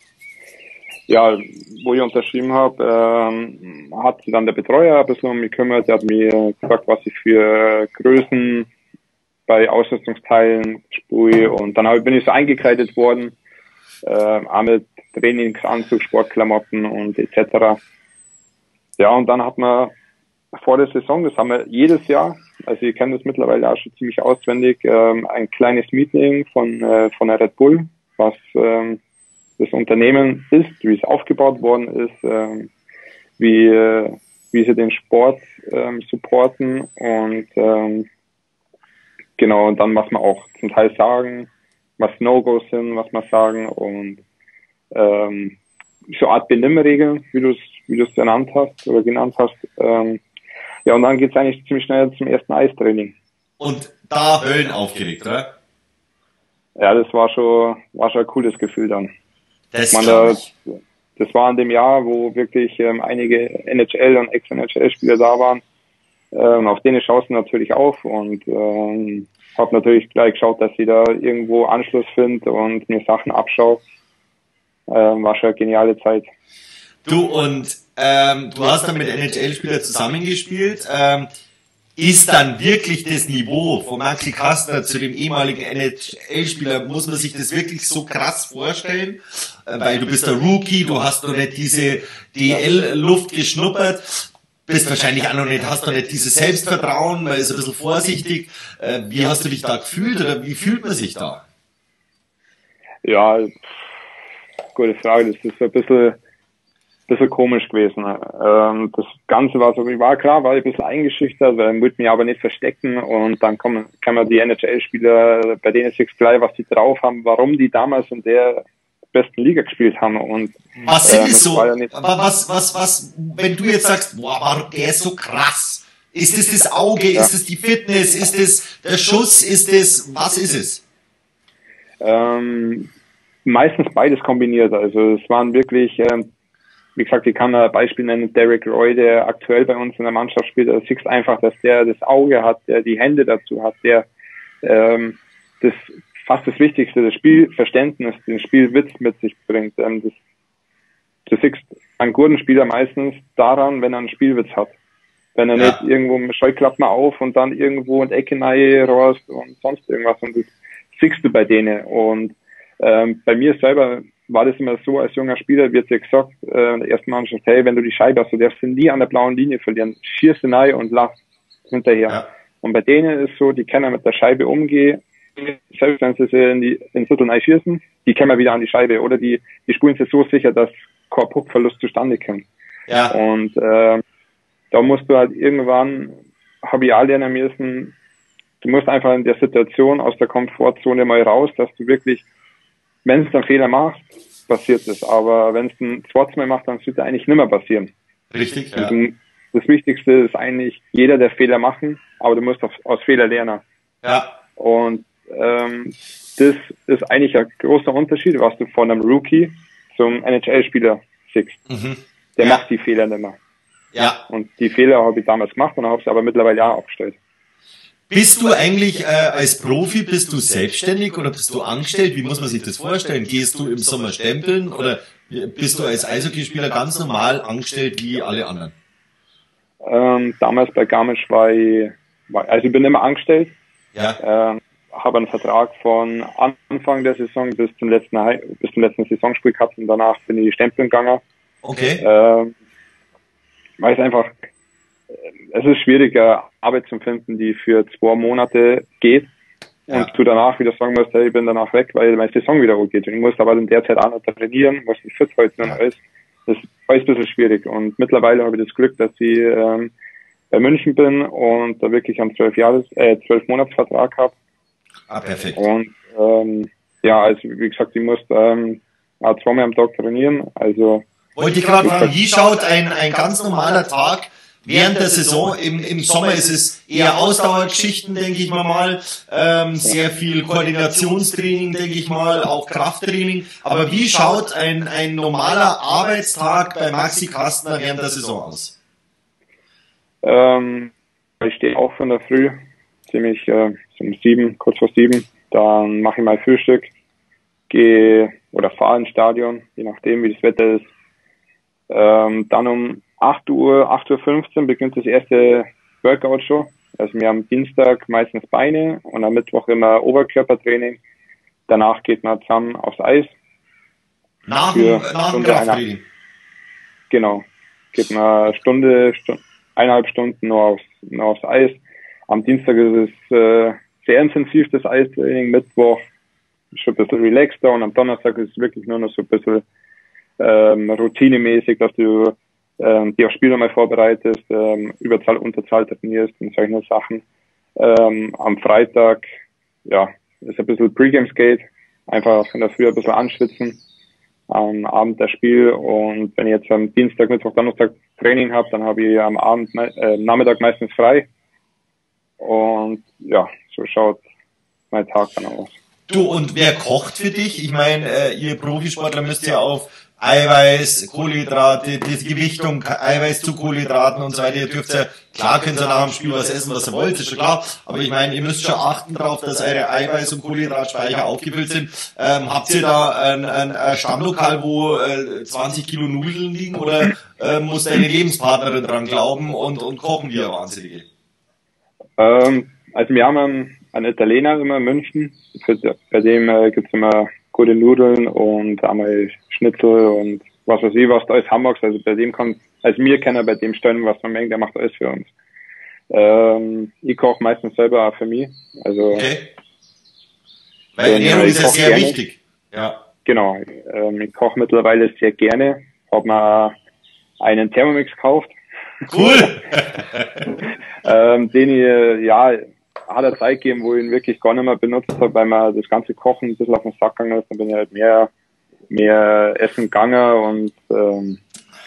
Ja, wo ich unterschrieben habe, ähm, hat sich dann der Betreuer ein bisschen um mich gekümmert. Der hat mir gesagt, was ich für Größen bei Ausrüstungsteilen spiele. Und dann bin ich so eingekleidet worden, äh, auch mit Trainingsanzug, Sportklamotten und et cetera. Ja, und dann hat man vor der Saison, das haben wir jedes Jahr, also ich kenne das mittlerweile auch schon ziemlich auswendig, ähm, ein kleines Meeting von äh, von der Red Bull, was ähm, das Unternehmen ist, wie es aufgebaut worden ist, ähm, wie äh, wie sie den Sport ähm, supporten und ähm, genau, und dann was wir auch zum Teil sagen, was No-Gos sind, was wir sagen und ähm, so eine Art Benimmregeln, wie du es wie du es genannt hast oder genannt hast. Ähm, ja, und dann geht's eigentlich ziemlich schnell zum ersten Eistraining. Und da Höllen aufgeregt, oder? Ja, das war schon war schon ein cooles Gefühl dann. Das, Man, da, das war in dem Jahr, wo wirklich ähm, einige N H L und Ex-N H L-Spieler da waren. Ähm, auf denen schaust du natürlich auf und ähm, habe natürlich gleich geschaut, dass ich da irgendwo Anschluss finde und mir Sachen abschaue. Ähm, war schon eine geniale Zeit. Du, und ähm, du hast dann mit N H L-Spielern zusammengespielt. Ähm, ist dann wirklich das Niveau von Maxi Kastner zu dem ehemaligen N H L-Spieler, muss man sich das wirklich so krass vorstellen? Äh, weil du bist der Rookie, du hast noch nicht diese D L-Luft geschnuppert, bist wahrscheinlich auch noch nicht, hast noch nicht dieses Selbstvertrauen, man ist ein bisschen vorsichtig. Äh, wie hast du dich da gefühlt oder wie fühlt man sich da? Ja, gute Frage, das ist ein bisschen bisschen komisch gewesen. Ähm, das Ganze war so, ich war klar, war ein bisschen eingeschüchtert, weil ich wollte mich aber nicht verstecken und dann kommen, kann man die N H L-Spieler, bei denen sechs gleich, was die drauf haben, warum die damals in der besten Liga gespielt haben und was sind äh, es so? Ja nicht, was, was, was, wenn du jetzt sagst, boah, war der ist so krass? Ist es das Auge? Ja. Ist es die Fitness? Ist es der Schuss? Ist es, was ist es? Ähm, meistens beides kombiniert. Also es waren wirklich, ähm, wie gesagt, ich kann ein Beispiel nennen, Derek Roy, der aktuell bei uns in der Mannschaft spielt. Da siehst einfach, dass der das Auge hat, der die Hände dazu hat, der ähm, das fast das Wichtigste, das Spielverständnis, den Spielwitz mit sich bringt. Ähm, das, du siehst einen guten Spieler meistens daran, wenn er einen Spielwitz hat. Wenn er ja. nicht irgendwo mit Scheuklappen auf und dann irgendwo in die Ecke rohrst und sonst irgendwas. Und das siehst du bei denen. Und ähm, bei mir selber war das immer so, als junger Spieler wird dir gesagt, äh, in der ersten Mannschaft, hey, wenn du die Scheibe hast, du darfst sie nie an der blauen Linie verlieren. Schieß sie rein und lass hinterher. Ja. Und bei denen ist so, die können mit der Scheibe umgehen, selbst wenn sie sie in die ins Viertel rein schießen, die können wieder an die Scheibe. Oder die die spulen sie so sicher, dass kein Puckverlust zustande kommt. Ja. Und äh, da musst du halt irgendwann, habe ich auch lernen müssen, du musst einfach in der Situation aus der Komfortzone mal raus, dass du wirklich, wenn du einen Fehler machst, passiert es. Aber wenn es ein zweites Mal macht, dann sollte eigentlich nicht mehr passieren. Richtig, ja. Und das Wichtigste ist eigentlich, jeder der Fehler machen, aber du musst aus, aus Fehler lernen. Ja. Und ähm, das ist eigentlich ein großer Unterschied, was du von einem Rookie zum N H L-Spieler siehst. Mhm. Der ja. macht die Fehler nicht mehr. Ja. Und die Fehler habe ich damals gemacht und habe sie aber mittlerweile auch abgestellt. Bist du eigentlich äh, als Profi, bist du selbstständig oder bist du angestellt? Wie muss man sich das vorstellen? Gehst du im Sommer stempeln oder bist du als Eishockeyspieler ganz normal angestellt wie alle anderen? Ähm, damals bei Garmisch war ich, war, also ich bin immer angestellt. Ja. Ähm, habe einen Vertrag von Anfang der Saison bis zum letzten bis zum letzten Saisonspiel gehabt und danach bin ich stempeln gegangen. Okay. Ähm, weil es einfach, es ist schwieriger, Arbeit zu finden, die für zwei Monate geht und ja. du danach wieder sagen musst, hey, ich bin danach weg, weil meine Saison wieder geht. Und ich muss aber in der Zeit auch noch trainieren, muss mich fit halten und alles. Das ist alles ein bisschen schwierig. Und mittlerweile habe ich das Glück, dass ich ähm, bei München bin und da wirklich einen zwölf Jahres, äh, zwölf Monatsvertrag habe Ah, perfekt. Und ähm, ja, also wie gesagt, ich muss ähm, auch zweimal am Tag trainieren. Also wollte ich gerade fragen, wie schaut ein, ein ganz normaler Tag während der Saison? Im, im Sommer ist es eher Ausdauergeschichten, denke ich mal, ähm, sehr viel Koordinationstraining, denke ich mal, auch Krafttraining. Aber wie schaut ein, ein normaler Arbeitstag bei Maxi Kastner während der Saison aus? Ähm, ich stehe auch von der Früh, ziemlich äh, um sieben, kurz vor sieben. Dann mache ich mein Frühstück, gehe oder fahre ins Stadion, je nachdem wie das Wetter ist. Ähm, dann um acht Uhr, acht Uhr fünfzehn beginnt das erste Workout schon. Also wir haben Dienstag meistens Beine und am Mittwoch immer Oberkörpertraining. Danach geht man zusammen aufs Eis. Nach dem Krafttraining? Genau. Geht man eine Stunde, Stunde, eineinhalb Stunden nur aufs, nur aufs Eis. Am Dienstag ist es äh, sehr intensiv, das Eistraining. Mittwoch schon ein bisschen relaxter und am Donnerstag ist es wirklich nur noch so ein bisschen ähm, routinemäßig, dass du ähm, die aufs Spiel nochmal vorbereitest, ähm, Überzahl, Unterzahl trainierst und solche Sachen. Ähm, am Freitag, ja, ist ein bisschen Pre-Game-Skate, einfach in der Früh ein bisschen anschwitzen, am Abend das Spiel und wenn ich jetzt am Dienstag, Mittwoch, Donnerstag Training habe, dann habe ich am Abend, äh, Nachmittag meistens frei und ja, so schaut mein Tag dann aus. Du, und wer kocht für dich? Ich meine, äh, ihr Profisportler müsst ja auf Eiweiß, Kohlenhydrate, die Gewichtung, Eiweiß zu Kohlenhydraten und so weiter. Ihr dürft ja, klar könnt ihr nach dem Spiel was essen, was ihr wollt, ist schon klar. Aber ich meine, ihr müsst schon achten darauf, dass eure Eiweiß- und Kohlenhydratspeicher aufgefüllt sind. Ähm, habt ihr da ein, ein, ein Stammlokal, wo äh, zwanzig Kilo Nudeln liegen oder äh, muss deine Lebenspartnerin dran glauben und, und kochen wie eine Wahnsinnige? Ähm, also wir haben einen, einen Italiener immer in München, für, bei dem äh, gibt's immer gute Nudeln und einmal Schnitzel und was weiß ich, was da ist, Hamburgs, also bei dem kann, also mir kann er bei dem stellen, was man merkt, der macht alles für uns. Ähm, ich koche meistens selber auch für mich, also. Okay. Weil Ernährung ist ja sehr gerne. Wichtig. Ja. Genau, ähm, ich koche mittlerweile sehr gerne, hab mir einen Thermomix gekauft. Cool! ähm, den ich, ja, hat er Zeit gegeben, wo ich ihn wirklich gar nicht mehr benutzt habe, weil mir das ganze Kochen ein bisschen auf den Sack gegangen ist. Dann bin ich halt mehr, mehr essen gegangen und, ähm,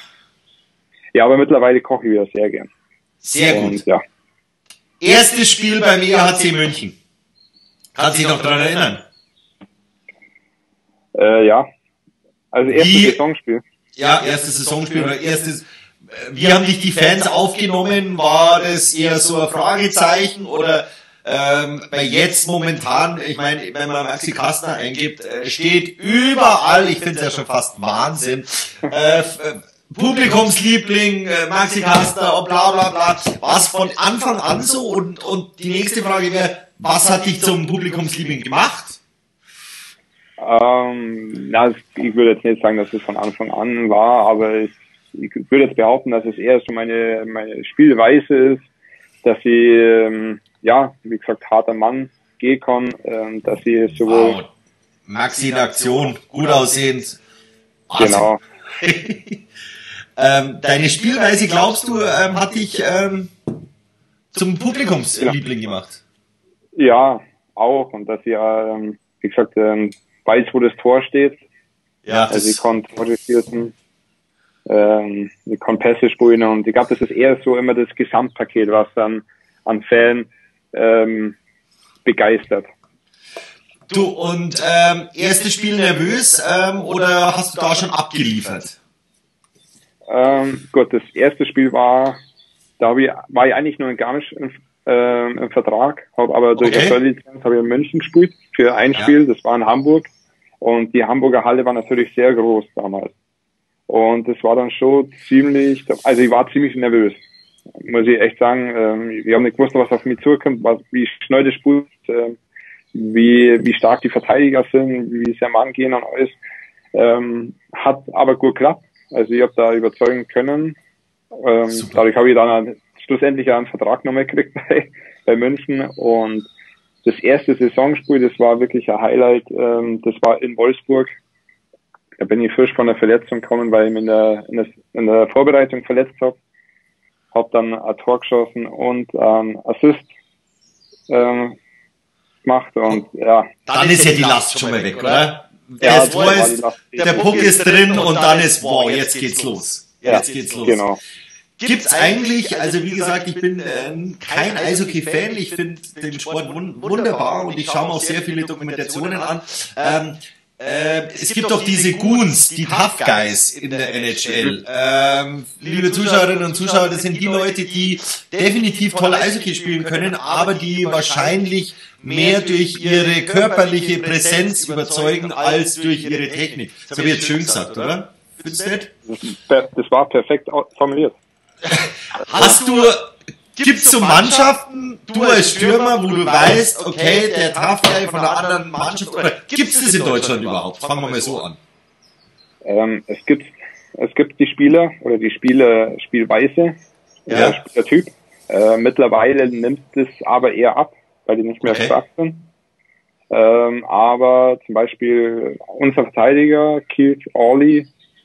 ja, aber mittlerweile koche ich wieder sehr gern. Sehr gut. Und, ja. Erstes Spiel beim E H C München. Kannst du dich noch dran erinnern? Äh, ja. Also erstes Wie, Saisonspiel. Ja, erstes Saisonspiel oder erstes. Wie haben dich die Fans aufgenommen? War das eher so ein Fragezeichen oder ähm, bei jetzt momentan, ich meine, wenn man Maxi Kastner eingibt, äh, steht überall, ich finde es ja schon fast Wahnsinn, äh, Publikumsliebling, äh, Maxi Kastner, bla bla bla. War es von Anfang an so? Und, und die nächste Frage wäre, was hat dich zum Publikumsliebling gemacht? Ähm, na, ich würde jetzt nicht sagen, dass es von Anfang an war, aber ich, ich würde jetzt behaupten, dass es eher so meine, meine Spielweise ist, dass ich, ähm, ja, wie gesagt, harter Mann gehen kann, ähm, dass ich sowohl... Wow. Maxi in Aktion, gut aussehend. Genau. ähm, deine Spielweise, glaubst du, ähm, hat dich ähm, zum Publikumsliebling gemacht? Ja, auch. Und dass ich, ähm, wie gesagt, ähm, weiß, wo das Tor steht. Ja, also ich kann Tore schießen, ähm, ich kann Pässe spielen und ich glaube, das ist eher so immer das Gesamtpaket, was dann an Fan ähm, begeistert. Du, und ähm, erstes Spiel nervös ähm, oder hast du da schon abgeliefert? Ähm, gut, das erste Spiel war, da ich, war ich eigentlich nur in Garmisch im, äh, im Vertrag, habe aber durch okay. Lizenz habe ich in München gespielt für ein ja. Spiel, das war in Hamburg und die Hamburger Halle war natürlich sehr groß damals und das war dann schon ziemlich, also ich war ziemlich nervös, muss ich echt sagen. Ähm, ich habe nicht gewusst, was auf mich zukommt, was, wie schnell das spielt, äh, wie wie stark die Verteidiger sind, wie sie am Angehen und alles. Ähm, hat aber gut geklappt. Also ich habe da überzeugen können. Ähm, dadurch habe ich dann einen, schlussendlich einen Vertrag nochmal gekriegt bei, bei München. Und das erste Saisonspiel, das war wirklich ein Highlight. Ähm, das war in Wolfsburg. Da bin ich frisch von der Verletzung gekommen, weil ich mich in der, in der, in der Vorbereitung verletzt habe. Habe dann ein Tor geschossen und ein Assist ähm, gemacht und ja. Dann ist ja die Last schon mal weg, oder? Ja, das Tor ist, der Puck ist drin und dann ist, wow, jetzt geht's los. Jetzt geht's los. Genau. Gibt's eigentlich, also wie gesagt, ich bin ähm, kein Eishockey-Fan, ich finde den Sport wun- wunderbar und ich schaue mir auch sehr viele Dokumentationen an. Ähm, äh, es gibt doch diese Goons, die Tough Guys in der N H L. Ähm, liebe Zuschauerinnen und Zuschauer, das sind die Leute, die definitiv toll Eishockey spielen können, aber die wahrscheinlich mehr durch ihre körperliche Präsenz überzeugen als durch ihre Technik. Das habe ich jetzt schön gesagt, oder? Findest du nicht? Das war perfekt formuliert. Hast du, gibt's so Mannschaften, du als Stürmer, wo du weißt, okay, der Tough Guy von einer anderen Mannschaft, oder gibt's das in Deutschland überhaupt? Fangen wir mal so an. Ähm, es gibt, es gibt die Spieler oder die Spiele, Spielweise, ja. der Spielertyp. Äh, mittlerweile nimmt es aber eher ab, weil die nicht mehr okay. stark sind. Ähm, aber zum Beispiel unser Verteidiger, Keith Orley,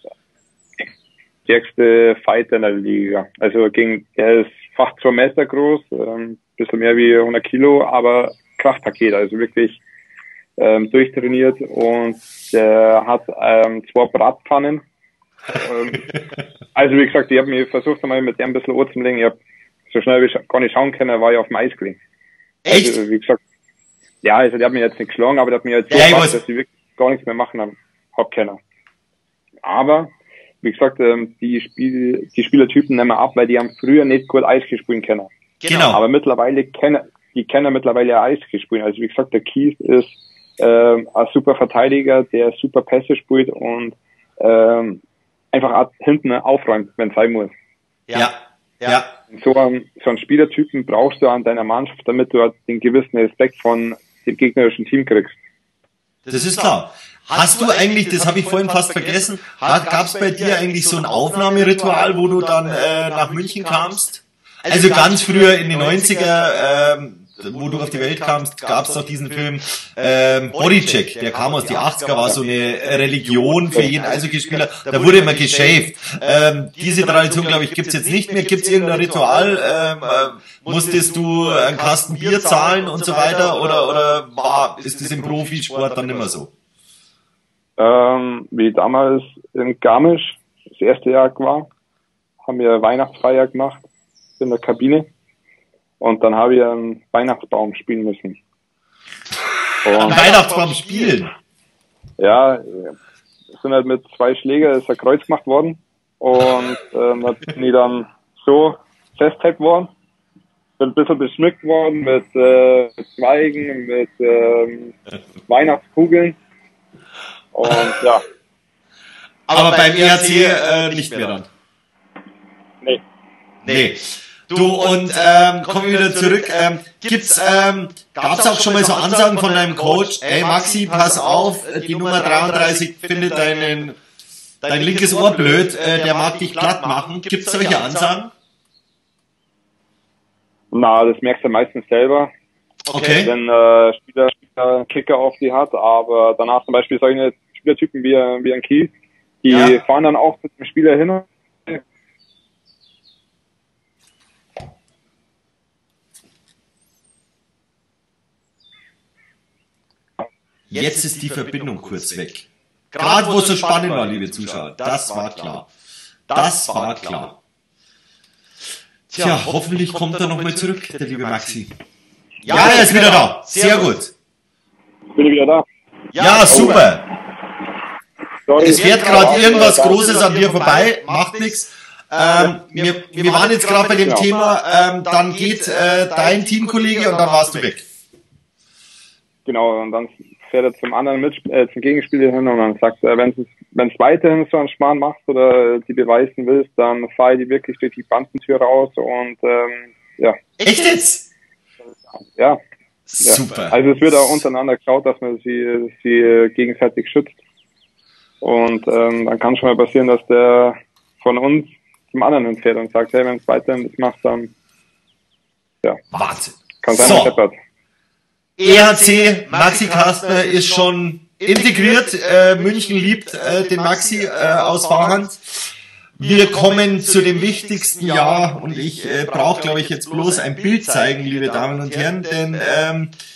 stärkste Fighter in der Liga. Also gegen, er ist fast zwei Meter groß, ähm, bisschen mehr wie hundert Kilo, aber Kraftpaket, also wirklich ähm, durchtrainiert und der hat ähm, zwei Bratpfannen. ähm, also wie gesagt, ich habe mir versucht einmal mit dem ein bisschen Uhr zu legen. Ich habe so schnell wie ich gar nicht schauen können, war ich auf dem Eis gelegen. Echt? Also, wie gesagt, ja, also der hat mich jetzt nicht geschlagen, aber der hat mich jetzt so ja, gemacht, dass ich wirklich gar nichts mehr machen habe, hab können. Aber wie gesagt, die Spiel, die Spielertypen nehmen wir ab, weil die haben früher nicht gut Eishockey spielen können. Genau. Aber mittlerweile kennen, die kennen mittlerweile Eishockey spielen. Also wie gesagt, der Keith ist ähm, ein super Verteidiger, der super Pässe spielt und ähm, einfach hinten aufräumt, wenn es sein muss. Ja, ja. ja. So einen, so einen Spielertypen brauchst du an deiner Mannschaft, damit du den gewissen Respekt von dem gegnerischen Team kriegst. Das ist klar. Hast du eigentlich, das habe ich vorhin fast vergessen, gab es bei dir eigentlich so ein Aufnahmeritual, wo du dann äh, nach München kamst? Also ganz früher in den neunziger, ähm, wo du auf die Welt kamst, gab es doch diesen Film ähm, Bodycheck, der kam aus die achtziger, war so eine Religion für jeden Eishockeyspieler, da wurde immer geshaved. Ähm, diese Tradition, glaube ich, gibt's jetzt nicht mehr. Gibt's irgendein Ritual? Ähm, äh, musstest du einen Kasten Bier zahlen und so weiter? Oder, oder war, ist das im Profisport dann immer so? Ähm, wie damals in Garmisch das erste Jahr war, haben wir Weihnachtsfeier gemacht in der Kabine und dann habe ich einen Weihnachtsbaum spielen müssen. Und Weihnachtsbaum spielen? Ja, es sind halt mit zwei Schläger ist ein Kreuz gemacht worden und ähm, hat die dann so festgehalten worden, bin ein bisschen beschmückt worden mit äh, Zweigen, mit ähm, Weihnachtskugeln. Und ja. Aber, Aber beim E H C äh, nicht mehr dann? Nee. Nee. Du, und ähm, kommen wir wieder zurück. Ähm, gibt's, ähm, gab's auch schon mal so Ansagen von deinem Coach, ey Maxi, pass auf, die Nummer dreiunddreißig findet deinen, dein linkes Ohr blöd, äh, der mag dich platt machen. Gibt's solche Ansagen? Na, das merkst du meistens selber. Okay. Wenn äh, Spieler, Spieler Kicker auf die hat, aber danach zum Beispiel solche Spielertypen wie, wie ein Kiel, die ja. fahren dann auch mit dem Spieler hin. Jetzt ist die Verbindung kurz weg. Gerade wo es so spannend war, liebe Zuschauer. Das war klar. Das war klar. Tja, hoffentlich kommt er nochmal zurück, der liebe Maxi. Ja, er ist wieder da. Sehr gut. Bin ich wieder da? Ja, super. Es fährt gerade irgendwas Großes an dir vorbei, macht nichts. Ähm, wir, wir waren jetzt gerade bei dem Thema, ähm, dann geht äh, dein Teamkollege und dann warst du weg. Genau, und dann fährt er zum anderen mit, äh, zum Gegenspieler hin und dann sagt er, wenn es wenn es weiterhin so einen Schmarrn machst oder die beweisen willst, dann fahr ich die wirklich durch die Bandentür raus und ähm, ja. Echt jetzt? Ja. Super. Ja. Also es wird auch untereinander geschaut, dass man sie, sie gegenseitig schützt. Und ähm, dann kann schon mal passieren, dass der von uns zum anderen hinfährt und sagt, hey, wenn es weiterhin das macht, dann ja. Wahnsinn. Kann sein, so. Scheppert. E H C, Maxi Kastner ist schon integriert. Äh, München liebt äh, den Maxi äh, aus Fahrhand. Wir kommen zu dem wichtigsten Jahr und ich äh, brauche, glaube ich, jetzt bloß ein Bild zeigen, liebe Damen und Herren, denn ähm,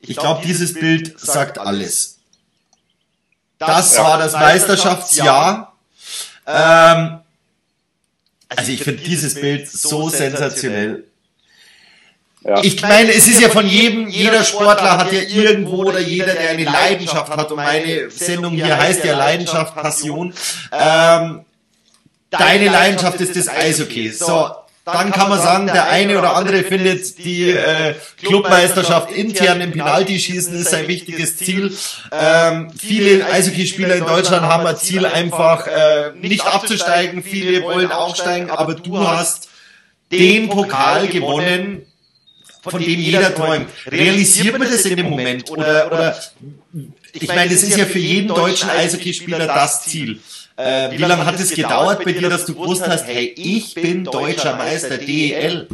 Ich glaube, dieses Bild sagt alles. Das war das Meisterschaftsjahr. Ähm, also ich finde dieses Bild so sensationell. Ja. Ich meine, es ist ja von jedem, jeder Sportler hat ja irgendwo oder jeder, der eine Leidenschaft hat, und meine Sendung hier heißt ja Leidenschaft, Passion. Ähm, deine Leidenschaft ist das Eishockey. So, dann kann man sagen, der eine oder andere findet die äh, Clubmeisterschaft intern im Penaltyschießen ist ein wichtiges Ziel. Ähm, viele Eishockeyspieler in Deutschland haben ein Ziel, einfach äh, nicht abzusteigen. Viele wollen aufsteigen, aber du hast den Pokal gewonnen, von dem jeder träumt. Realisiert man das in dem Moment? Oder, oder ich meine, das ist ja für jeden deutschen Eishockeyspieler das Ziel. Äh, wie lange hat es gedauert bei dir, dass du gewusst hast, hey, ich bin deutscher Meister D E L?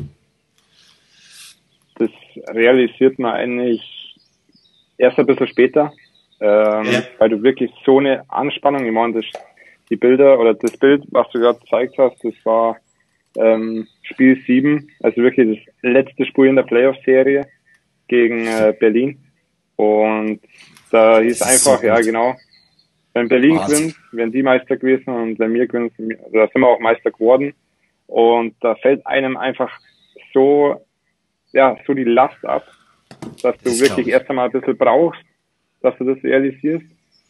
Das realisiert man eigentlich erst ein bisschen später, ähm, ja. weil du wirklich so eine Anspannung, ich meine, das, die Bilder oder das Bild, was du gerade gezeigt hast, das war ähm, Spiel sieben, also wirklich das letzte Spiel in der Playoff-Serie gegen äh, Berlin. Und da hieß einfach, so ja genau, wenn Berlin gewinnt, werden die Meister gewesen, und wenn wir gewinnen, da sind wir auch Meister geworden. Und da fällt einem einfach so, ja, so die Last ab, dass du das wirklich erst einmal ein bisschen brauchst, dass du das realisierst.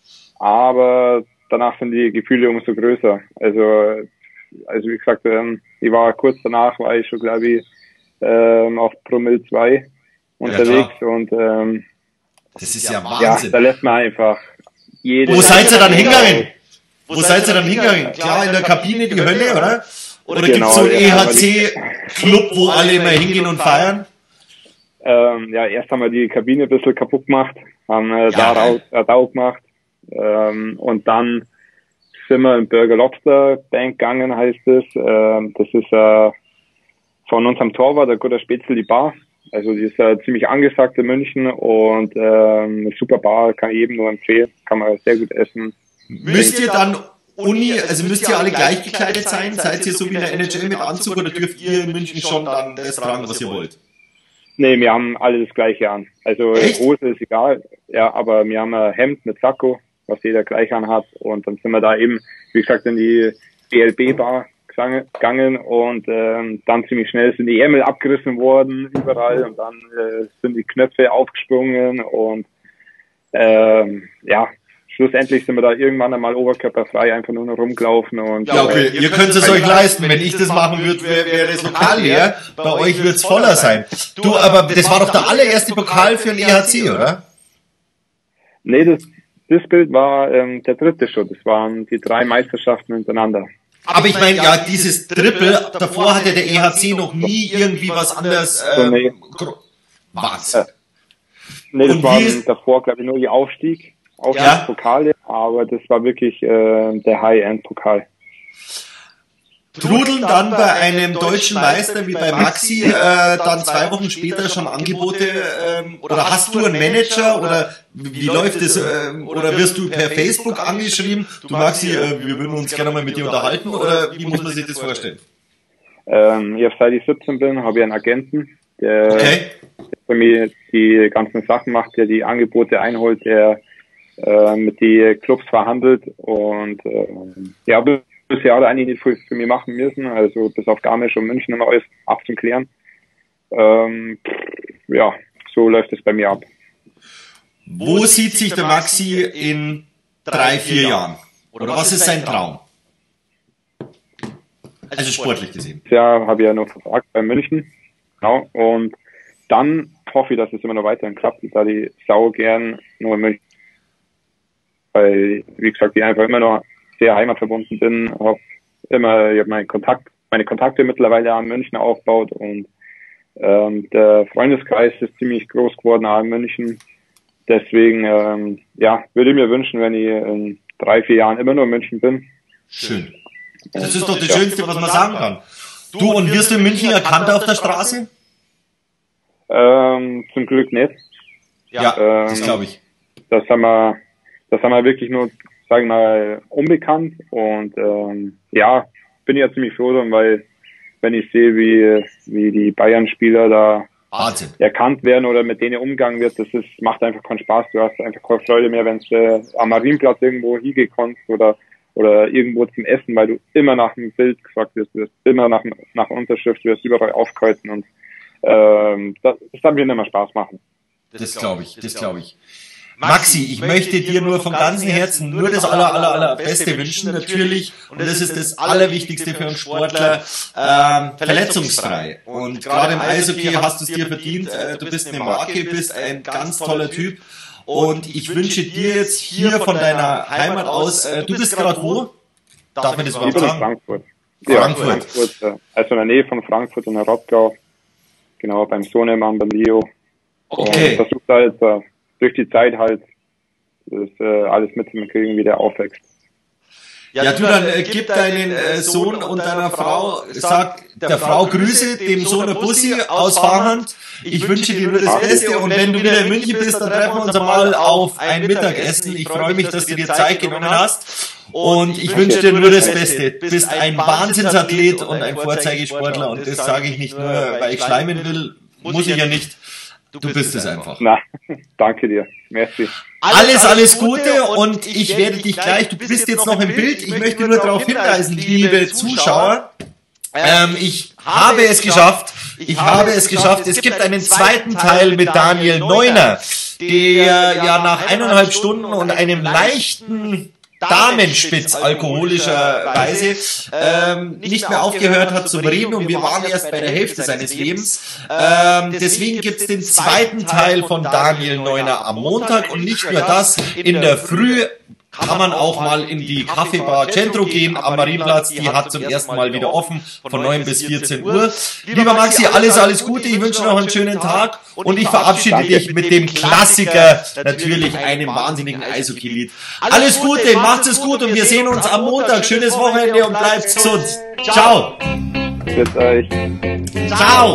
Aber danach sind die Gefühle umso größer. Also, also wie gesagt, ähm, ich war kurz danach, war ich schon, glaube ich, ähm, auf Promille zwei unterwegs. Ja, und ähm, das ist ja Wahnsinn. Ja, da lässt man einfach jede... Wo seid ihr dann hingegangen? Wo seid ihr dann hingegangen? Klar, in der Kabine die Hölle, oder? Oder genau, gibt's so einen E H C-Club, wo alle immer hingehen und feiern? Ähm, ja, erst haben wir die Kabine ein bisschen kaputt gemacht, haben äh, ja, da äh, Rau gemacht, ähm, und dann sind wir in Burger Lobster Bank gegangen, heißt es. Ähm, das ist äh, von unserem Torwart, der Guter Spätzl, die Bar. Also die ist äh, ziemlich angesagt in München, und ähm, eine super Bar, kann ich jedem nur empfehlen, kann man sehr gut essen. Müsst ihr dann Uni, also müsst ihr alle gleich gekleidet sein? Seid ihr so wie in der N H L mit Anzug, oder dürft ihr in München schon dann das tragen, was ihr wollt? Nee, wir haben alle das gleiche an. Also Echt? Hose ist egal, ja, aber wir haben ein Hemd mit Sakko, was jeder gleich anhat, und dann sind wir da eben, wie gesagt, in die B L B-Bar gegangen, und ähm, dann ziemlich schnell sind die Ärmel abgerissen worden überall, und dann äh, sind die Knöpfe aufgesprungen, und ähm, ja, schlussendlich sind wir da irgendwann einmal oberkörperfrei einfach nur noch rumgelaufen. Und ja, okay, äh, ihr könnt es euch leisten. Wenn ich das machen würde, wäre wär das Lokal leer. Bei euch würde es voller sein. Du, aber das war doch der allererste Pokal für den E H C, oder? Nee, das, das Bild war ähm, der dritte schon. Das waren die drei Meisterschaften hintereinander. Aber ich meine, ja, dieses Triple, davor hatte der E H C noch nie irgendwie was anderes. Äh, nee. Was? Äh, nee, das waren davor, glaube ich, nur die Aufstieg. Auch ja. die Pokale, aber das war wirklich äh, der High-End-Pokal. Trudeln dann bei einem deutschen Meister wie bei Maxi äh, dann zwei Wochen später schon Angebote, ähm, oder hast du einen Manager, oder wie, wie läuft das, äh, oder wirst du per Facebook angeschrieben, du Maxi, äh, wir würden uns gerne mal mit dir unterhalten, oder wie muss man sich das vorstellen? Ähm, ja, seit ich siebzehn bin, habe ich einen Agenten, der, okay. der für mich die ganzen Sachen macht, der die Angebote einholt, der mit die Clubs verhandelt, und äh, ja, bisher hat er eigentlich nicht viel für mich machen müssen, also bis auf Garmisch und München immer alles abzuklären. Ähm, ja, so läuft es bei mir ab. Wo sieht sich der Maxi in drei, vier Jahren? Oder was ist sein Traum? Also sportlich gesehen. Ja, habe ich ja noch Vertrag bei München, genau, und dann hoffe ich, dass es immer noch weiterhin klappt, da die Sau gern nur in München, weil, wie gesagt, ich einfach immer noch sehr heimatverbunden bin, habe immer, ich habe meinen Kontakt, meine Kontakte mittlerweile an München aufgebaut, und ähm, der Freundeskreis ist ziemlich groß geworden auch in München. Deswegen, ähm, ja, würde ich mir wünschen, wenn ich in drei, vier Jahren immer nur in München bin. Schön. Das ist doch das Schönste, was man sagen kann. Du, und wirst du in München erkannt auf der Straße? Ähm, zum Glück nicht. Ja, ähm, das glaube ich. Das haben wir Das haben wir wirklich nur, sagen wir mal, unbekannt, und ähm, ja, bin ich ja ziemlich froh drum, weil wenn ich sehe, wie wie die Bayern-Spieler da Wahnsinn. erkannt werden oder mit denen umgegangen wird. Das ist, macht einfach keinen Spaß. Du hast einfach keine Freude mehr, wenn du äh, am Marienplatz irgendwo hingehen kannst oder oder irgendwo zum Essen, weil du immer nach dem Bild gefragt wirst, wirst immer nach nach Unterschrift, wirst überall aufgehalten und ähm, das, das dann wird immer Spaß machen. Das, das glaube ich, das glaube ich. Maxi, ich möchte dir nur vom ganzen Herzen nur das aller, aller, aller Beste wünschen, natürlich. Und das ist das Allerwichtigste für einen Sportler, ähm, verletzungsfrei. Und gerade im Eishockey hast du es dir verdient. Äh, du bist eine Marke, bist ein ganz toller Typ. Und ich wünsche dir jetzt hier von deiner Heimat aus, äh, du bist gerade wo? Darf man das überhaupt sagen? Frankfurt. Ja, Frankfurt. Frankfurt. Also in der Nähe von Frankfurt in der Rottgau. Genau, beim Sohnemann, beim Leo. Okay. Und versucht halt äh, durch die Zeit halt das äh, alles mitzukriegen, wie der aufwächst. Ja, ja, du dann äh, gib deinen äh, Sohn und deiner Frau, sag der Frau Grüße, dem Sohn ein Bussi aus Fahrhand. Ich wünsche dir nur das Beste und wenn du wieder in München bist, dann treffen wir uns einmal auf ein Mittagessen. Ich freue mich, dass du dir Zeit genommen hast und ich wünsche dir nur das Beste. Du bist ein Wahnsinnsathlet und ein Vorzeigesportler und das sage ich nicht nur, weil ich schleimen will, muss ich ja nicht. Du bist es einfach. Na, danke dir. Merci. Alles, alles Gute und ich werde dich gleich, du bist jetzt noch im Bild, ich möchte nur darauf hinweisen, liebe Zuschauer, ähm, ich habe es geschafft, ich habe es geschafft, es gibt einen zweiten Teil mit Daniel Neuner, der ja nach eineinhalb Stunden und einem leichten Damenspitz alkoholischerweise ähm, nicht mehr aufgehört hat zu reden und wir waren erst bei der Hälfte seines Lebens. Ähm, deswegen gibt's den zweiten Teil von Daniel Neuner am Montag und nicht nur das, in der Früh kann man auch mal in die Kaffeebar Centro gehen am Marienplatz. Die hat zum ersten Mal wieder offen von neun bis vierzehn Uhr. Lieber Maxi, alles, alles Gute. Ich wünsche noch einen schönen Tag und ich verabschiede dich mit dem Klassiker, natürlich einem wahnsinnigen Eishockey-Lied. Alles Gute, macht es gut und wir sehen uns am Montag. Schönes Wochenende und bleibt gesund. Ciao. Bis euch. Ciao.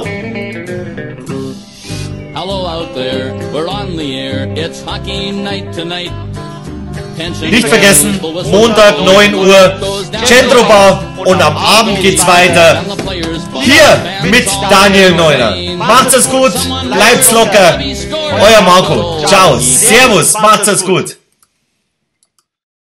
Hello out there, we're on the air. It's hockey night tonight. Nicht vergessen, Montag neun Uhr, Centro Bar und am Abend geht's weiter. Hier mit Daniel Neuner. Macht's es gut, bleibt's locker. Euer Marco. Ciao, Servus, macht's es gut.